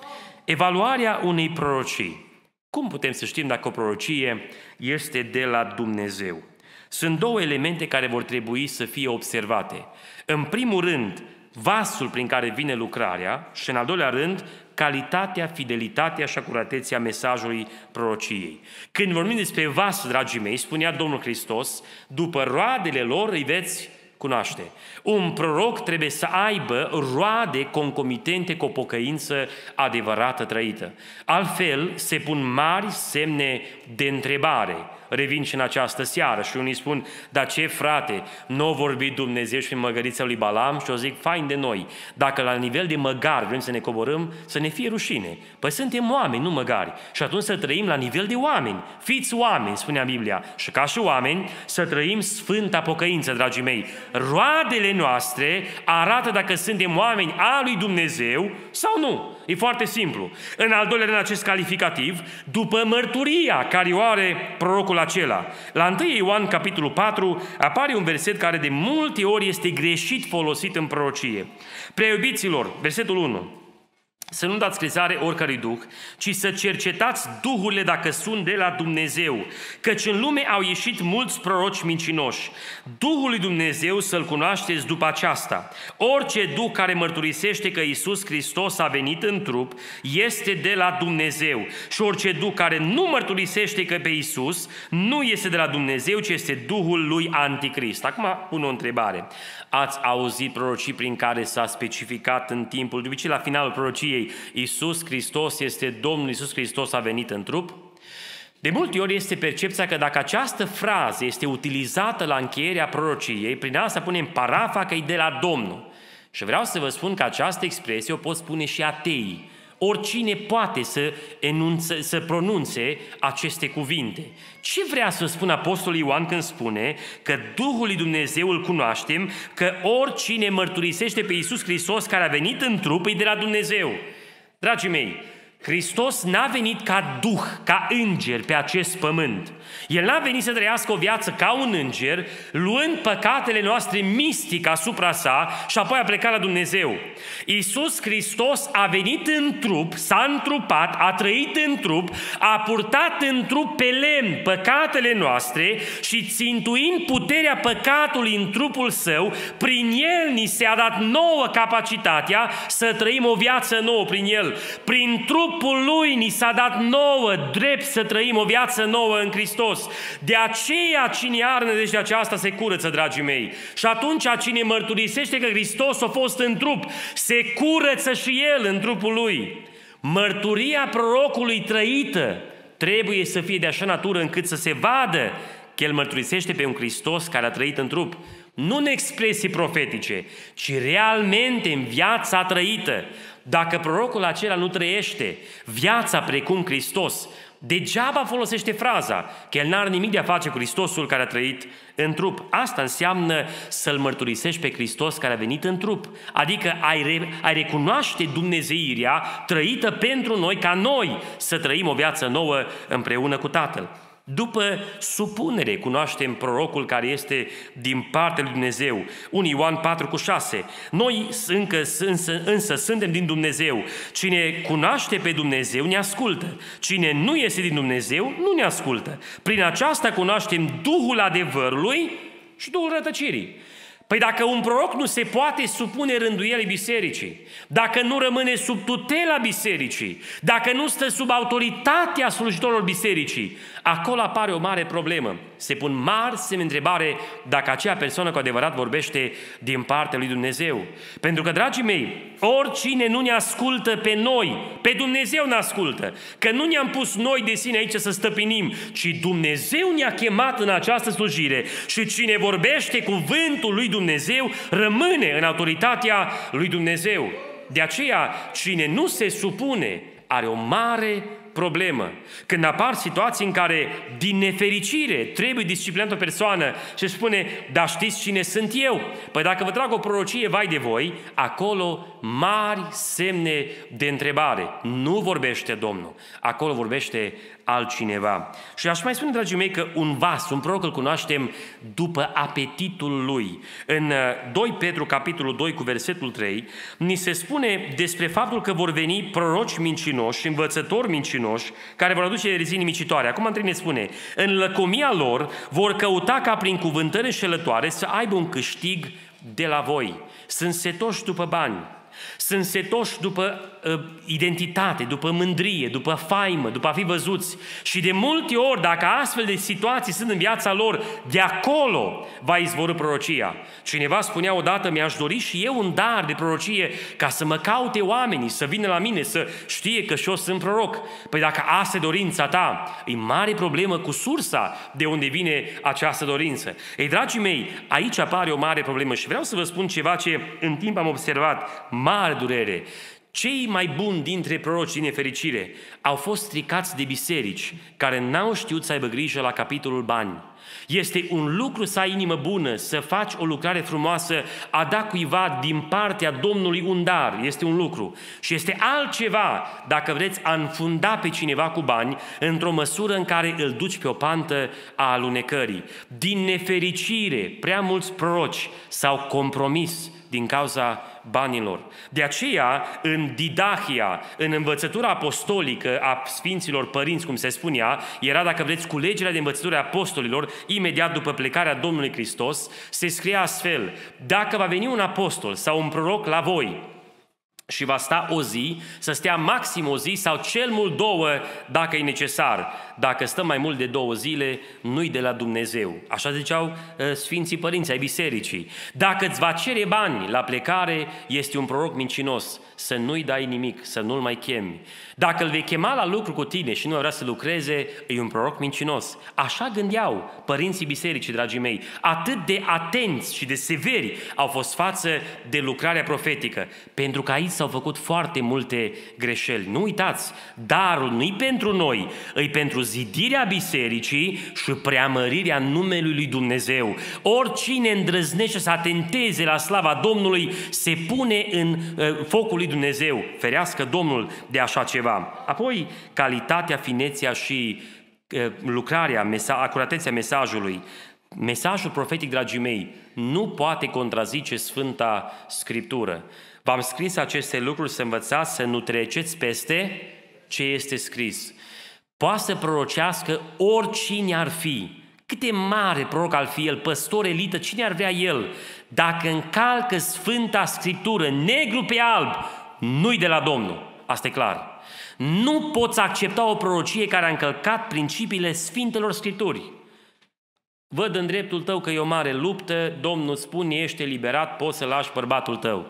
Evaluarea unei prorocii. Cum putem să știm dacă o prorocie este de la Dumnezeu? Sunt două elemente care vor trebui să fie observate. În primul rând, vasul prin care vine lucrarea și, în al doilea rând, calitatea, fidelitatea și acuratețea mesajului prorociei. Când vorbim despre vas, dragii mei, spunea Domnul Hristos, după roadele lor îi veți cunoaște. Un proroc trebuie să aibă roade concomitente cu o pocăință adevărată trăită. Altfel, se pun mari semne de întrebare. Revin și în această seară și unii spun, dar ce frate, nu a vorbit Dumnezeu și prin măgărița lui Balam? Și o zic, fain de noi, dacă la nivel de măgar vrem să ne coborâm, să ne fie rușine. Păi suntem oameni, nu măgari. Și atunci să trăim la nivel de oameni. Fiți oameni, spunea Biblia. Și ca și oameni să trăim sfânta pocăință, dragii mei. Roadele noastre arată dacă suntem oameni al lui Dumnezeu sau nu. E foarte simplu. În al doilea rând, acest calificativ, după mărturia care o are prorocul acela. La întâi Ioan, capitolul patru, apare un verset care de multe ori este greșit folosit în prorocie. Preiubiților, versetul unu. Să nu dați crezare oricărui duh, ci să cercetați duhurile dacă sunt de la Dumnezeu, căci în lume au ieșit mulți proroci mincinoși. Duhul lui Dumnezeu să-L cunoașteți după aceasta. Orice duh care mărturisește că Iisus Hristos a venit în trup, este de la Dumnezeu. Și orice duh care nu mărturisește că pe Iisus nu este de la Dumnezeu, ci este duhul lui Anticrist. Acum pun o întrebare. Ați auzit prorocii prin care s-a specificat în timpul, de obicei la finalul prorociei, Iisus Hristos este Domnul, Iisus Hristos a venit în trup? De multe ori este percepția că dacă această frază este utilizată la încheierea prorociei, prin asta punem parafa că e de la Domnul. Și vreau să vă spun că această expresie o pot spune și ateii. oricine poate să, enunță, să pronunțe aceste cuvinte. Ce vrea să spună Apostolul Ioan când spune că Duhul lui Dumnezeu îl cunoaștem, că oricine mărturisește pe Iisus Hristos care a venit în trup, e de la Dumnezeu? Dragii mei, Hristos n-a venit ca duh, ca înger pe acest pământ. El n-a venit să trăiască o viață ca un înger, luând păcatele noastre mistic asupra sa și apoi a plecat la Dumnezeu. Iisus Hristos a venit în trup, s-a întrupat, a trăit în trup, a purtat în trup pe lemn păcatele noastre și țintuind puterea păcatului în trupul său, prin el ni se-a dat nouă capacitatea să trăim o viață nouă prin el. Prin trup Lui ni s-a dat nouă drept să trăim o viață nouă în Hristos. De aceea cine are nădejdea aceasta se curăță, dragii mei. Și atunci cine mărturisește că Hristos a fost în trup, se curăță și el în trupul lui. Mărturia prorocului trăită trebuie să fie de așa natură încât să se vadă că el mărturisește pe un Hristos care a trăit în trup. Nu în expresii profetice, ci realmente în viața trăită. Dacă prorocul acela nu trăiește viața precum Hristos, degeaba folosește fraza că el n-are nimic de a face cu Hristosul care a trăit în trup. Asta înseamnă să-L mărturisești pe Hristos care a venit în trup. Adică ai, re, ai recunoaște dumnezeirea trăită pentru noi, ca noi să trăim o viață nouă împreună cu Tatăl. După supunere cunoaștem prorocul care este din partea lui Dumnezeu. unu Ioan patru cu șase. Noi încă, însă, însă suntem din Dumnezeu. Cine cunoaște pe Dumnezeu ne ascultă. Cine nu este din Dumnezeu nu ne ascultă. Prin aceasta cunoaștem Duhul adevărului și Duhul rătăcirii. Păi dacă un proroc nu se poate supune rânduielii bisericii, dacă nu rămâne sub tutela bisericii, dacă nu stă sub autoritatea slujitorilor bisericii, acolo apare o mare problemă. Se pun mari semne întrebare dacă acea persoană cu adevărat vorbește din partea lui Dumnezeu. Pentru că, dragii mei, oricine nu ne ascultă pe noi, pe Dumnezeu ne ascultă, că nu ne-am pus noi de sine aici să stăpânim, ci Dumnezeu ne-a chemat în această slujire și cine vorbește cuvântul lui Dumnezeu rămâne în autoritatea lui Dumnezeu. De aceea, cine nu se supune are o mare problemă. Când apar situații în care, din nefericire, trebuie disciplinată o persoană și spune, dar știți cine sunt eu? Păi dacă vă trag o prorocie, vai de voi, acolo mari semne de întrebare. Nu vorbește Domnul, acolo vorbește altcineva. Și aș mai spune, dragii mei, că un vas, un proroc îl cunoaștem după apetitul lui. În doi Petru, capitolul doi, cu versetul trei, ni se spune despre faptul că vor veni proroci mincinoși, învățători mincinoși, care vor aduce erezii nimicitoare. Acum între ne spune, în lăcomia lor vor căuta ca prin cuvântări înșelătoare să aibă un câștig de la voi. Sunt setoși după bani. Sunt setoși după uh, identitate, după mândrie, după faimă, după a fi văzuți. Și de multe ori, dacă astfel de situații sunt în viața lor, de acolo va izvorî prorocia. Cineva spunea odată, mi-aș dori și eu un dar de prorocie ca să mă caute oamenii, să vină la mine, să știe că și eu sunt proroc. Păi dacă asta e dorința ta, e mare problemă cu sursa de unde vine această dorință. Ei, dragii mei, aici apare o mare problemă și vreau să vă spun ceva ce în timp am observat. Mare durere. Cei mai buni dintre proroci din nefericire au fost stricați de biserici care n-au știut să aibă grijă la capitolul bani. Este un lucru să ai inimă bună, să faci o lucrare frumoasă, a da cuiva din partea Domnului un dar, este un lucru. Și este altceva dacă vreți a înfunda pe cineva cu bani într-o măsură în care îl duci pe o pantă a alunecării. Din nefericire, prea mulți proroci s-au compromis din cauza banilor. De aceea, în didahia, în învățătura apostolică a Sfinților Părinți, cum se spunea, era, dacă vreți, culegerea de învățătura apostolilor, imediat după plecarea Domnului Hristos, se scria astfel: dacă va veni un apostol sau un proroc la voi și va sta o zi, să stea maxim o zi sau cel mult două dacă e necesar. Dacă stă mai mult de două zile, nu-i de la Dumnezeu. Așa ziceau uh, Sfinții Părinți ai Bisericii. Dacă îți va cere bani la plecare, este un proroc mincinos. Să nu-i dai nimic, să nu-l mai chemi. Dacă îl vei chema la lucru cu tine și nu vrea să lucreze, e un proroc mincinos. Așa gândeau părinții bisericii, dragii mei. Atât de atenți și de severi au fost față de lucrarea profetică. Pentru că aici s-au făcut foarte multe greșeli. Nu uitați, darul nu-i pentru noi, îi pentru zidirea bisericii și preamărirea numelui lui Dumnezeu. Oricine îndrăznește să atenteze la slava Domnului se pune în uh, focul lui Dumnezeu. Ferească Domnul de așa ceva. Apoi, calitatea, finețea și uh, lucrarea, mesa- acuratețea mesajului. Mesajul profetic, dragii mei, nu poate contrazice Sfânta Scriptură. V-am scris aceste lucruri să învățați să nu treceți peste ce este scris. Poate să prorocească oricine ar fi, cât de mare proroc ar fi el, păstor, elită, cine ar vrea el, dacă încalcă Sfânta Scriptură negru pe alb, nu-i de la Domnul. Asta e clar. Nu poți accepta o prorocie care a încălcat principiile Sfintelor Scripturi. Văd în dreptul tău că e o mare luptă, Domnul spune, ești eliberat, poți să lași bărbatul tău.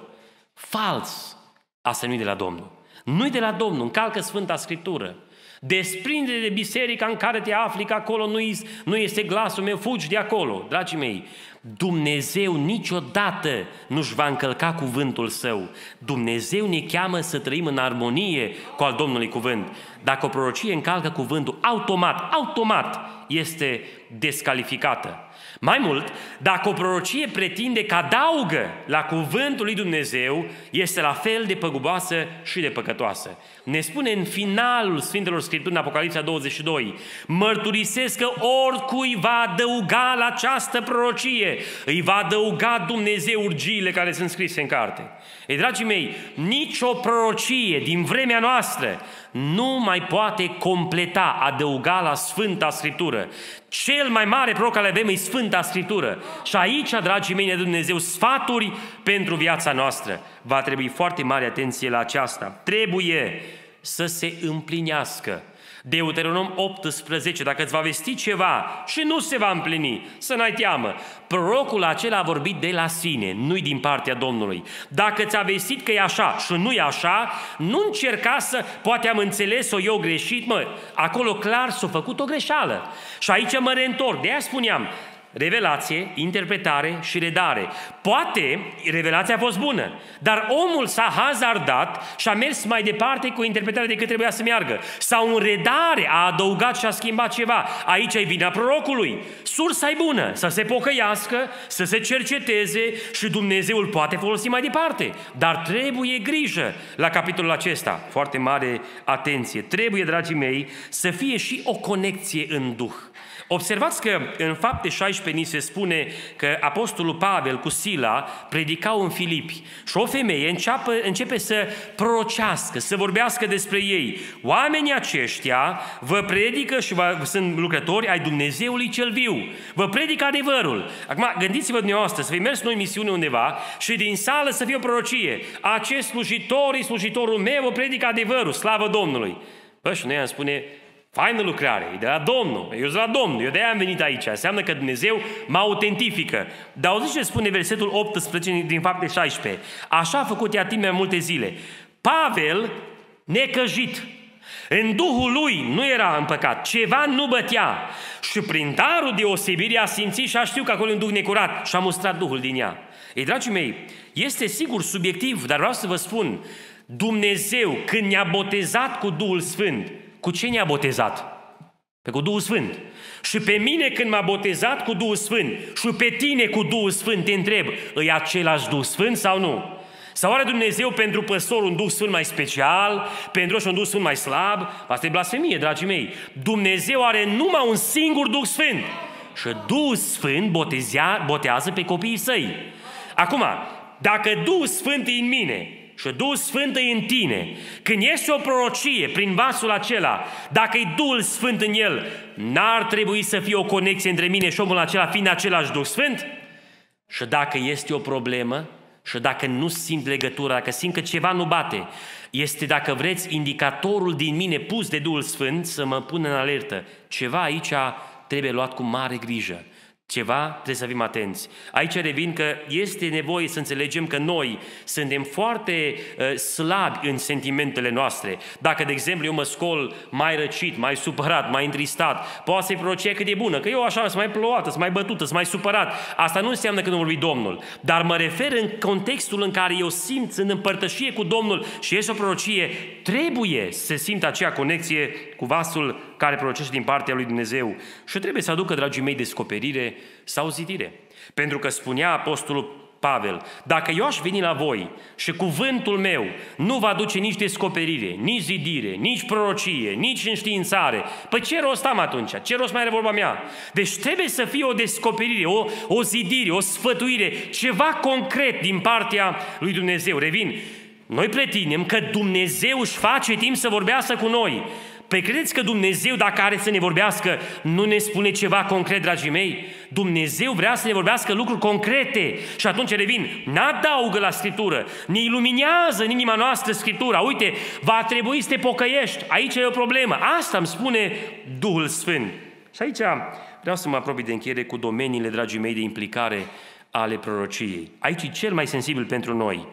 Fals! Asta nu-i de la Domnul. Nu-i de la Domnul, încalcă Sfânta Scriptură. Desprinde de biserica în care te afli, că acolo nu este glasul meu, fugi de acolo. Dragii mei, Dumnezeu niciodată nu-și va încălca cuvântul Său. Dumnezeu ne cheamă să trăim în armonie cu al Domnului cuvânt. Dacă o prorocie încalcă cuvântul, automat, automat este descalificată. Mai mult, dacă o prorocie pretinde că adaugă la cuvântul lui Dumnezeu, este la fel de păguboasă și de păcătoasă. Ne spune în finalul Sfintelor Scripturi, în Apocalipsa douăzeci și doi, mărturisesc că oricui va adăuga la această prorocie, îi va adăuga Dumnezeu urgiile care sunt scrise în carte. Ei, dragii mei, nicio prorocie din vremea noastră nu mai poate completa, adăuga la Sfânta Scriptură. Cel mai mare proroc care avem e Sfânta Scriptură. Și aici, dragii mei, ne dă Dumnezeu sfaturi pentru viața noastră. Va trebui foarte mare atenție la aceasta. Trebuie să se împlinească. Deuteronom optsprezece, dacă îți va vesti ceva și nu se va împlini, să n-ai teamă. Prorocul acela a vorbit de la sine, nu-i din partea Domnului. Dacă ți-a vestit că e așa și nu e așa, nu încerca să, poate am înțeles-o eu greșit, mă, acolo clar s-a făcut o greșeală. Și aici mă reîntorc, de aia spuneam, revelație, interpretare și redare. Poate revelația a fost bună, dar omul s-a hazardat și a mers mai departe cu interpretarea decât trebuia să meargă. Sau în redare a adăugat și a schimbat ceva. Aici e vina prorocului. Sursa e bună, să se pocăiască, să se cerceteze și Dumnezeu îl poate folosi mai departe. Dar trebuie grijă la capitolul acesta. Foarte mare atenție. Trebuie, dragii mei, să fie și o conexie în Duh. Observați că în Fapte șaisprezece ni se spune că apostolul Pavel cu Sila predicau în Filipi și o femeie înceapă, începe să prorocească, să vorbească despre ei. Oamenii aceștia vă predică și vă, sunt lucrători ai Dumnezeului cel viu. Vă predică adevărul. Acum gândiți-vă dumneavoastră să fi mers noi în misiune undeva și din sală să fie o prorocie. Acest slujitor e slujitorul meu, vă predică adevărul, slavă Domnului. Bă, și noi am spune, faină lucrare, e de la Domnul, eu sunt la Domnul, eu de-aia am venit aici, înseamnă că Dumnezeu mă autentifică. Dar auziți ce spune versetul optsprezece din Fapte șaisprezece? Așa a făcut ea timp de multe zile. Pavel, necăjit, în Duhul lui nu era în păcat, ceva nu bătea și prin darul deosebirii a simțit și a știut că acolo e un Duh necurat și a mustrat Duhul din ea. Ei, dragii mei, este sigur subiectiv, dar vreau să vă spun, Dumnezeu când ne-a botezat cu Duhul Sfânt, cu ce ne-a botezat? Pe cu Duhul Sfânt. Și pe mine când m-a botezat cu Duhul Sfânt și pe tine cu Duhul Sfânt te întreb, e același Duh Sfânt sau nu? Sau are Dumnezeu pentru păstor un Duh Sfânt mai special, pentru și un Duh Sfânt mai slab? Asta e blasfemie, dragii mei. Dumnezeu are numai un singur Duh Sfânt. Și Duhul Sfânt botezea, botează pe copiii săi. Acum, dacă Duhul Sfânt e în mine și Duhul Sfânt e în tine, când este o prorocie prin vasul acela, dacă e Duhul Sfânt în el, n-ar trebui să fie o conexie între mine și omul acela fiind același Duh Sfânt? Și dacă este o problemă, și dacă nu simt legătura, dacă simt că ceva nu bate, este, dacă vreți, indicatorul din mine pus de Duhul Sfânt să mă pună în alertă. Ceva aici trebuie luat cu mare grijă. Ceva trebuie să fim atenți. Aici revin că este nevoie să înțelegem că noi suntem foarte uh, slabi în sentimentele noastre. Dacă, de exemplu, eu mă scol mai răcit, mai supărat, mai întristat, poate să-i prorocie cât de bună, că eu așa sunt mai plouată, sunt mai bătută, sunt mai supărat. Asta nu înseamnă că nu vorbi Domnul. Dar mă refer în contextul în care eu simt, sunt în părtășie cu Domnul și este o prorocie, trebuie să simt acea conexie cu vasul care prorocește din partea lui Dumnezeu. Și trebuie să aducă, dragii mei, descoperire sau zidire. Pentru că spunea apostolul Pavel, dacă eu aș veni la voi și cuvântul meu nu va duce nici descoperire, nici zidire, nici prorocie, nici înștiințare, păi ce rost am atunci? Ce rost mai are vorba mea? Deci trebuie să fie o descoperire, o, o zidire, o sfătuire, ceva concret din partea lui Dumnezeu. Revin, noi pretindem că Dumnezeu își face timp să vorbească cu noi. Păi credeți că Dumnezeu, dacă are să ne vorbească, nu ne spune ceva concret, dragii mei? Dumnezeu vrea să ne vorbească lucruri concrete. Și atunci revin, n-adaugă la Scriptură, ne iluminează în inima noastră Scriptura. Uite, va trebui să te pocăiești, aici e o problemă. Asta îmi spune Duhul Sfânt. Și aici vreau să mă apropii de încheiere cu domeniile, dragii mei, de implicare ale prorociei. Aici e cel mai sensibil pentru noi.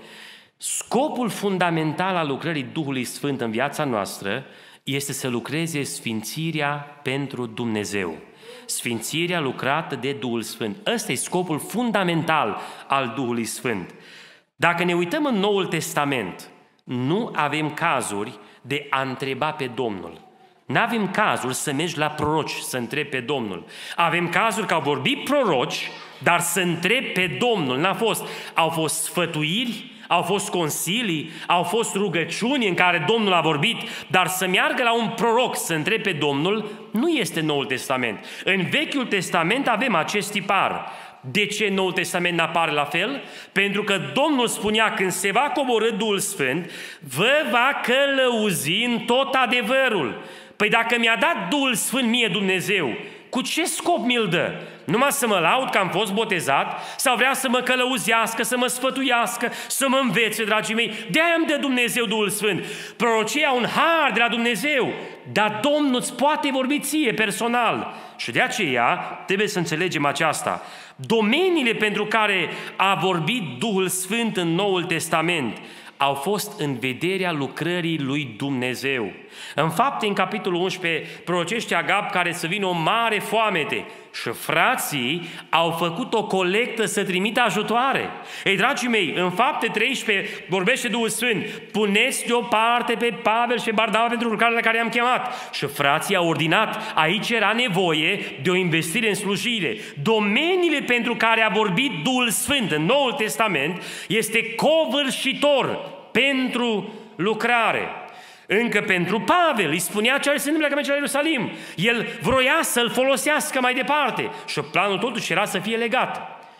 Scopul fundamental al lucrării Duhului Sfânt în viața noastră este să lucreze sfințirea pentru Dumnezeu. Sfințirea lucrată de Duhul Sfânt. Ăsta e scopul fundamental al Duhului Sfânt. Dacă ne uităm în Noul Testament, nu avem cazuri de a întreba pe Domnul. Nu avem cazuri să mergi la proroci să întrebi pe Domnul. Avem cazuri că au vorbit proroci, dar să întrebi pe Domnul. N-a fost. Au fost sfătuiri, au fost consilii, au fost rugăciuni în care Domnul a vorbit, dar să meargă la un proroc să întrebe pe Domnul, nu este Noul Testament. În Vechiul Testament avem acest tipar. De ce Noul Testament n-apare la fel? Pentru că Domnul spunea, când se va coborî Duhul Sfânt, vă va călăuzi în tot adevărul. Păi dacă mi-a dat Duhul Sfânt mie Dumnezeu, cu ce scop mi-l dă? Numai să mă laud că am fost botezat? Sau vrea să mă călăuzească, să mă sfătuiască, să mă învețe, dragii mei? De-aia îmi dă Dumnezeu Duhul Sfânt. Prorocia un har de la Dumnezeu, dar Domnul îți poate vorbi ție personal. Și de aceea trebuie să înțelegem aceasta. Domeniile pentru care a vorbit Duhul Sfânt în Noul Testament au fost în vederea lucrării lui Dumnezeu. În Fapte, în capitolul unsprezece, prorocește Agab care să vină o mare foamete și frații au făcut o colectă să trimită ajutoare. Ei, dragii mei, în Fapte treisprezece vorbește Duhul Sfânt, puneți deoparte pe Pavel și pe Barnaba pentru lucrarea la care i-am chemat. Și frații au ordinat, aici era nevoie de o investire în slujire. Domeniile pentru care a vorbit Duhul Sfânt în Noul Testament este covârșitor pentru lucrare. Încă pentru Pavel îi spunea ce se întâmplă că merge la Ierusalim. El vroia să-l folosească mai departe și planul totuși era să fie legat.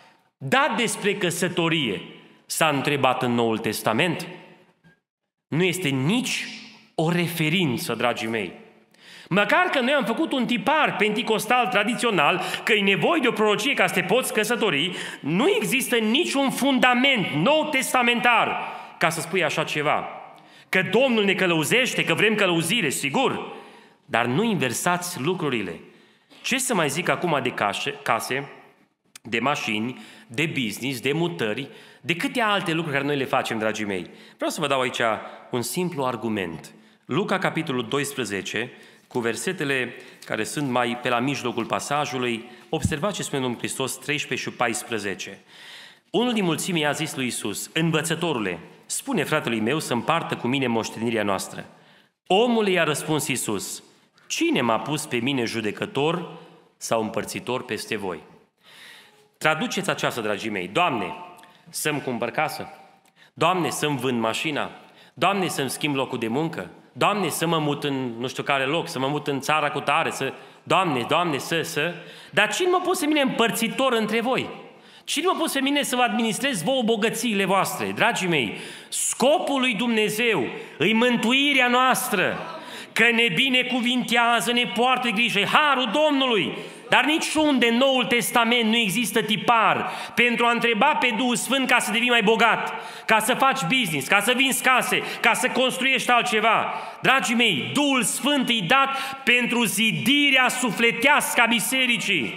Dar despre căsătorie s-a întrebat în Noul Testament? Nu este nici o referință, dragii mei. Măcar că noi am făcut un tipar penticostal tradițional că e nevoie de o prorocie ca să te poți căsători, nu există niciun fundament nou testamentar ca să spui așa ceva. Că Domnul ne călăuzește, că vrem călăuzire, sigur, dar nu inversați lucrurile. Ce să mai zic acum de case, case, de mașini, de business, de mutări, de câte alte lucruri care noi le facem, dragii mei? Vreau să vă dau aici un simplu argument. Luca, capitolul doisprezece, cu versetele care sunt mai pe la mijlocul pasajului, observați ce spune Domnul Hristos, treisprezece și paisprezece. Unul din mulțime i-a zis lui Iisus, învățătorule, spune fratelui meu să împartă cu mine moștenirea noastră. Omul i-a răspuns Iisus, cine m-a pus pe mine judecător sau împărțitor peste voi? Traduceți aceasta, dragii mei, Doamne, să-mi cumpăr casă, Doamne, să-mi vând mașina, Doamne, să-mi schimb locul de muncă, Doamne, să mă mut în nu știu care loc, să mă mut în țara cu tare, să... Doamne, Doamne, să, să... Dar cine mă pus pe mine împărțitor între voi? Cine mă pus pe mine să vă administrez vouă bogățiile voastre? Dragii mei, scopul lui Dumnezeu îi mântuirea noastră, că ne binecuvintează, ne poartă grijă, e harul Domnului. Dar niciunde în Noul Testament nu există tipar pentru a întreba pe Duhul Sfânt ca să devii mai bogat, ca să faci business, ca să vinzi case, ca să construiești altceva. Dragii mei, Duhul Sfânt e dat pentru zidirea sufletească a bisericii.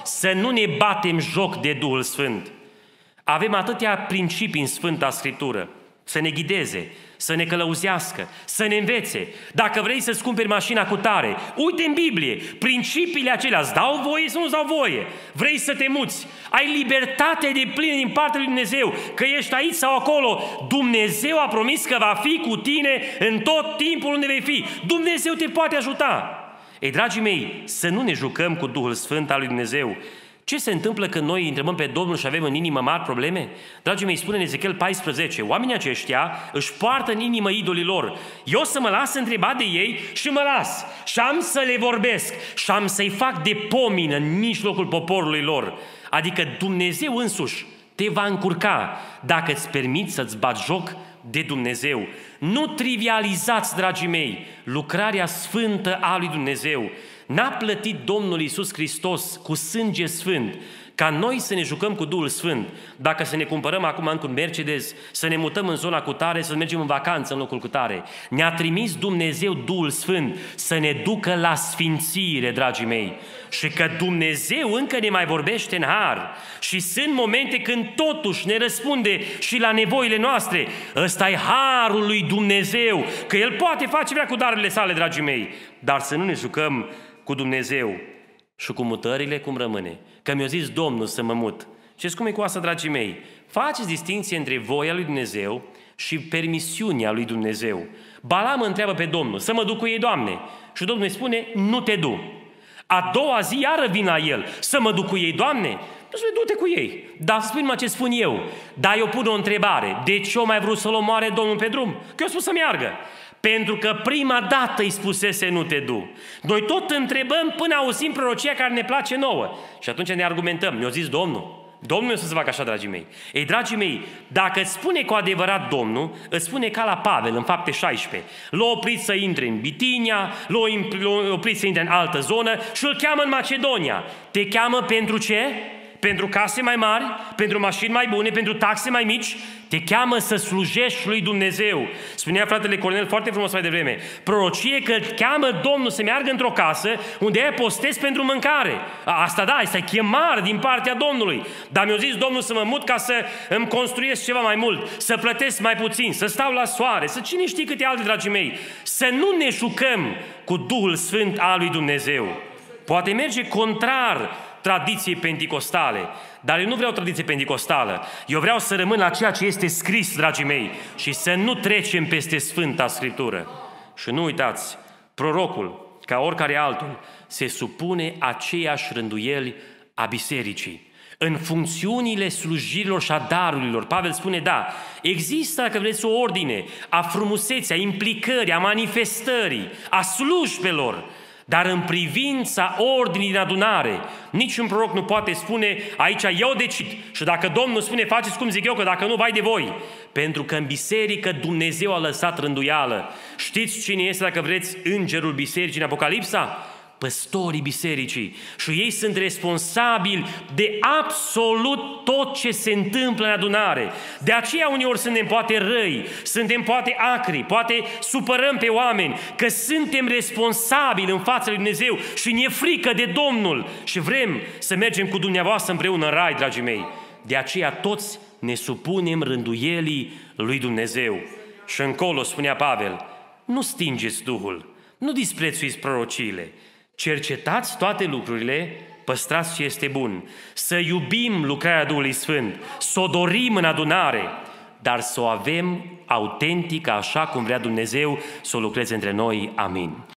să nu ne batem joc de Duhul Sfânt. Avem atâtea principii în Sfânta Scriptură, să ne ghideze, să ne călăuzească, să ne învețe. Dacă vrei să-ți cumperi mașina cu tare, uite în Biblie, principiile acelea, îți dau voie sau nu-ți dau voie. Vrei să te muți, ai libertate de plină din partea lui Dumnezeu, că ești aici sau acolo. Dumnezeu a promis că va fi cu tine în tot timpul unde vei fi. Dumnezeu te poate ajuta. Ei, dragii mei, să nu ne jucăm cu Duhul Sfânt al lui Dumnezeu. Ce se întâmplă când noi întrebăm pe Domnul și avem în inimă mari probleme? Dragii mei, spune în Ezechiel paisprezece, oamenii aceștia își poartă în inimă idolii lor. Eu să mă las întrebat de ei și mă las și am să le vorbesc și am să-i fac de pomină în mijlocul poporului lor. Adică Dumnezeu însuși te va încurca dacă îți permiți să-ți bați joc de Dumnezeu. Nu trivializați, dragii mei, lucrarea sfântă a lui Dumnezeu. N-a plătit Domnul Iisus Hristos cu sânge sfânt ca noi să ne jucăm cu Duhul Sfânt. Dacă să ne cumpărăm acum încă un Mercedes, să ne mutăm în zona cu tare, să mergem în vacanță în locul cu tare. Ne-a trimis Dumnezeu Duhul Sfânt să ne ducă la sfințire, dragii mei. Și că Dumnezeu încă ne mai vorbește în har. Și sunt momente când totuși ne răspunde și la nevoile noastre. Ăsta e harul lui Dumnezeu, că El poate face vrea cu darurile sale, dragii mei. Dar să nu ne jucăm cu Dumnezeu. Și cu mutările cum rămâne? Că mi-a zis Domnul să mă mut. Știți cum e cu asta, dragii mei? Faceți distinție între voia lui Dumnezeu și permisiunea lui Dumnezeu. Balam întreabă pe Domnul, să mă duc cu ei, Doamne. Și Domnul îi spune, nu te du. A doua zi iară vin la el, să mă duc cu ei, Doamne. Nu spune, du-te cu ei. Dar spune-mă ce spun eu. Dar eu pun o întrebare. De ce o mai vrut să-l omoare Domnul pe drum? Că eu spus să meargă. Pentru că prima dată îi spusese nu te du. Noi tot întrebăm până auzim prorocia care ne place nouă. Și atunci ne argumentăm. Ne-a zis Domnul. Domnul nu să se facă așa, dragii mei. Ei, dragii mei, dacă îți spune cu adevărat Domnul, îți spune ca la Pavel în Fapte șaisprezece. L-a oprit să intre în Bitinia, l-a oprit să intre în altă zonă și îl cheamă în Macedonia. Te cheamă pentru ce? Pentru case mai mari, pentru mașini mai bune, pentru taxe mai mici, te cheamă să slujești lui Dumnezeu. Spunea fratele Cornel foarte frumos mai devreme, prorocie că cheamă Domnul să meargă într-o casă unde ai postezi pentru mâncare. Asta da, asta e chemare din partea Domnului. Dar mi-a zis Domnul să mă mut ca să îmi construiesc ceva mai mult, să plătesc mai puțin, să stau la soare, să cine știe câte alte, dragii mei. Să nu ne jucăm cu Duhul Sfânt al lui Dumnezeu. Poate merge contrar tradiției penticostale, dar eu nu vreau tradiție penticostală. Eu vreau să rămân la ceea ce este scris, dragii mei, și să nu trecem peste Sfânta Scriptură. Și nu uitați, prorocul, ca oricare altul, se supune aceeași rânduieli a bisericii. În funcțiunile slujirilor și a darurilor, Pavel spune, da, există, dacă vreți, o ordine a frumuseții, a implicării, a manifestării, a slujbelor. Dar în privința ordinii din adunare, niciun proroc nu poate spune, aici eu decid și dacă Domnul spune, faceți cum zic eu, că dacă nu, vai de voi. Pentru că în biserică Dumnezeu a lăsat rânduială. Știți cine este, dacă vreți, îngerul bisericii în Apocalipsa? Păstorii bisericii. Și ei sunt responsabili de absolut tot ce se întâmplă în adunare. De aceea uneori suntem poate răi, suntem poate acri, poate supărăm pe oameni, că suntem responsabili în fața lui Dumnezeu și ne-e frică de Domnul și vrem să mergem cu dumneavoastră împreună în rai, dragii mei. De aceea toți ne supunem rânduielii lui Dumnezeu. Și încolo spunea Pavel, nu stingeți Duhul, nu disprețuiți prorociile, cercetați toate lucrurile, păstrați ce este bun, să iubim lucrarea Duhului Sfânt, să o dorim în adunare, dar să o avem autentică așa cum vrea Dumnezeu să o lucreze între noi. Amin.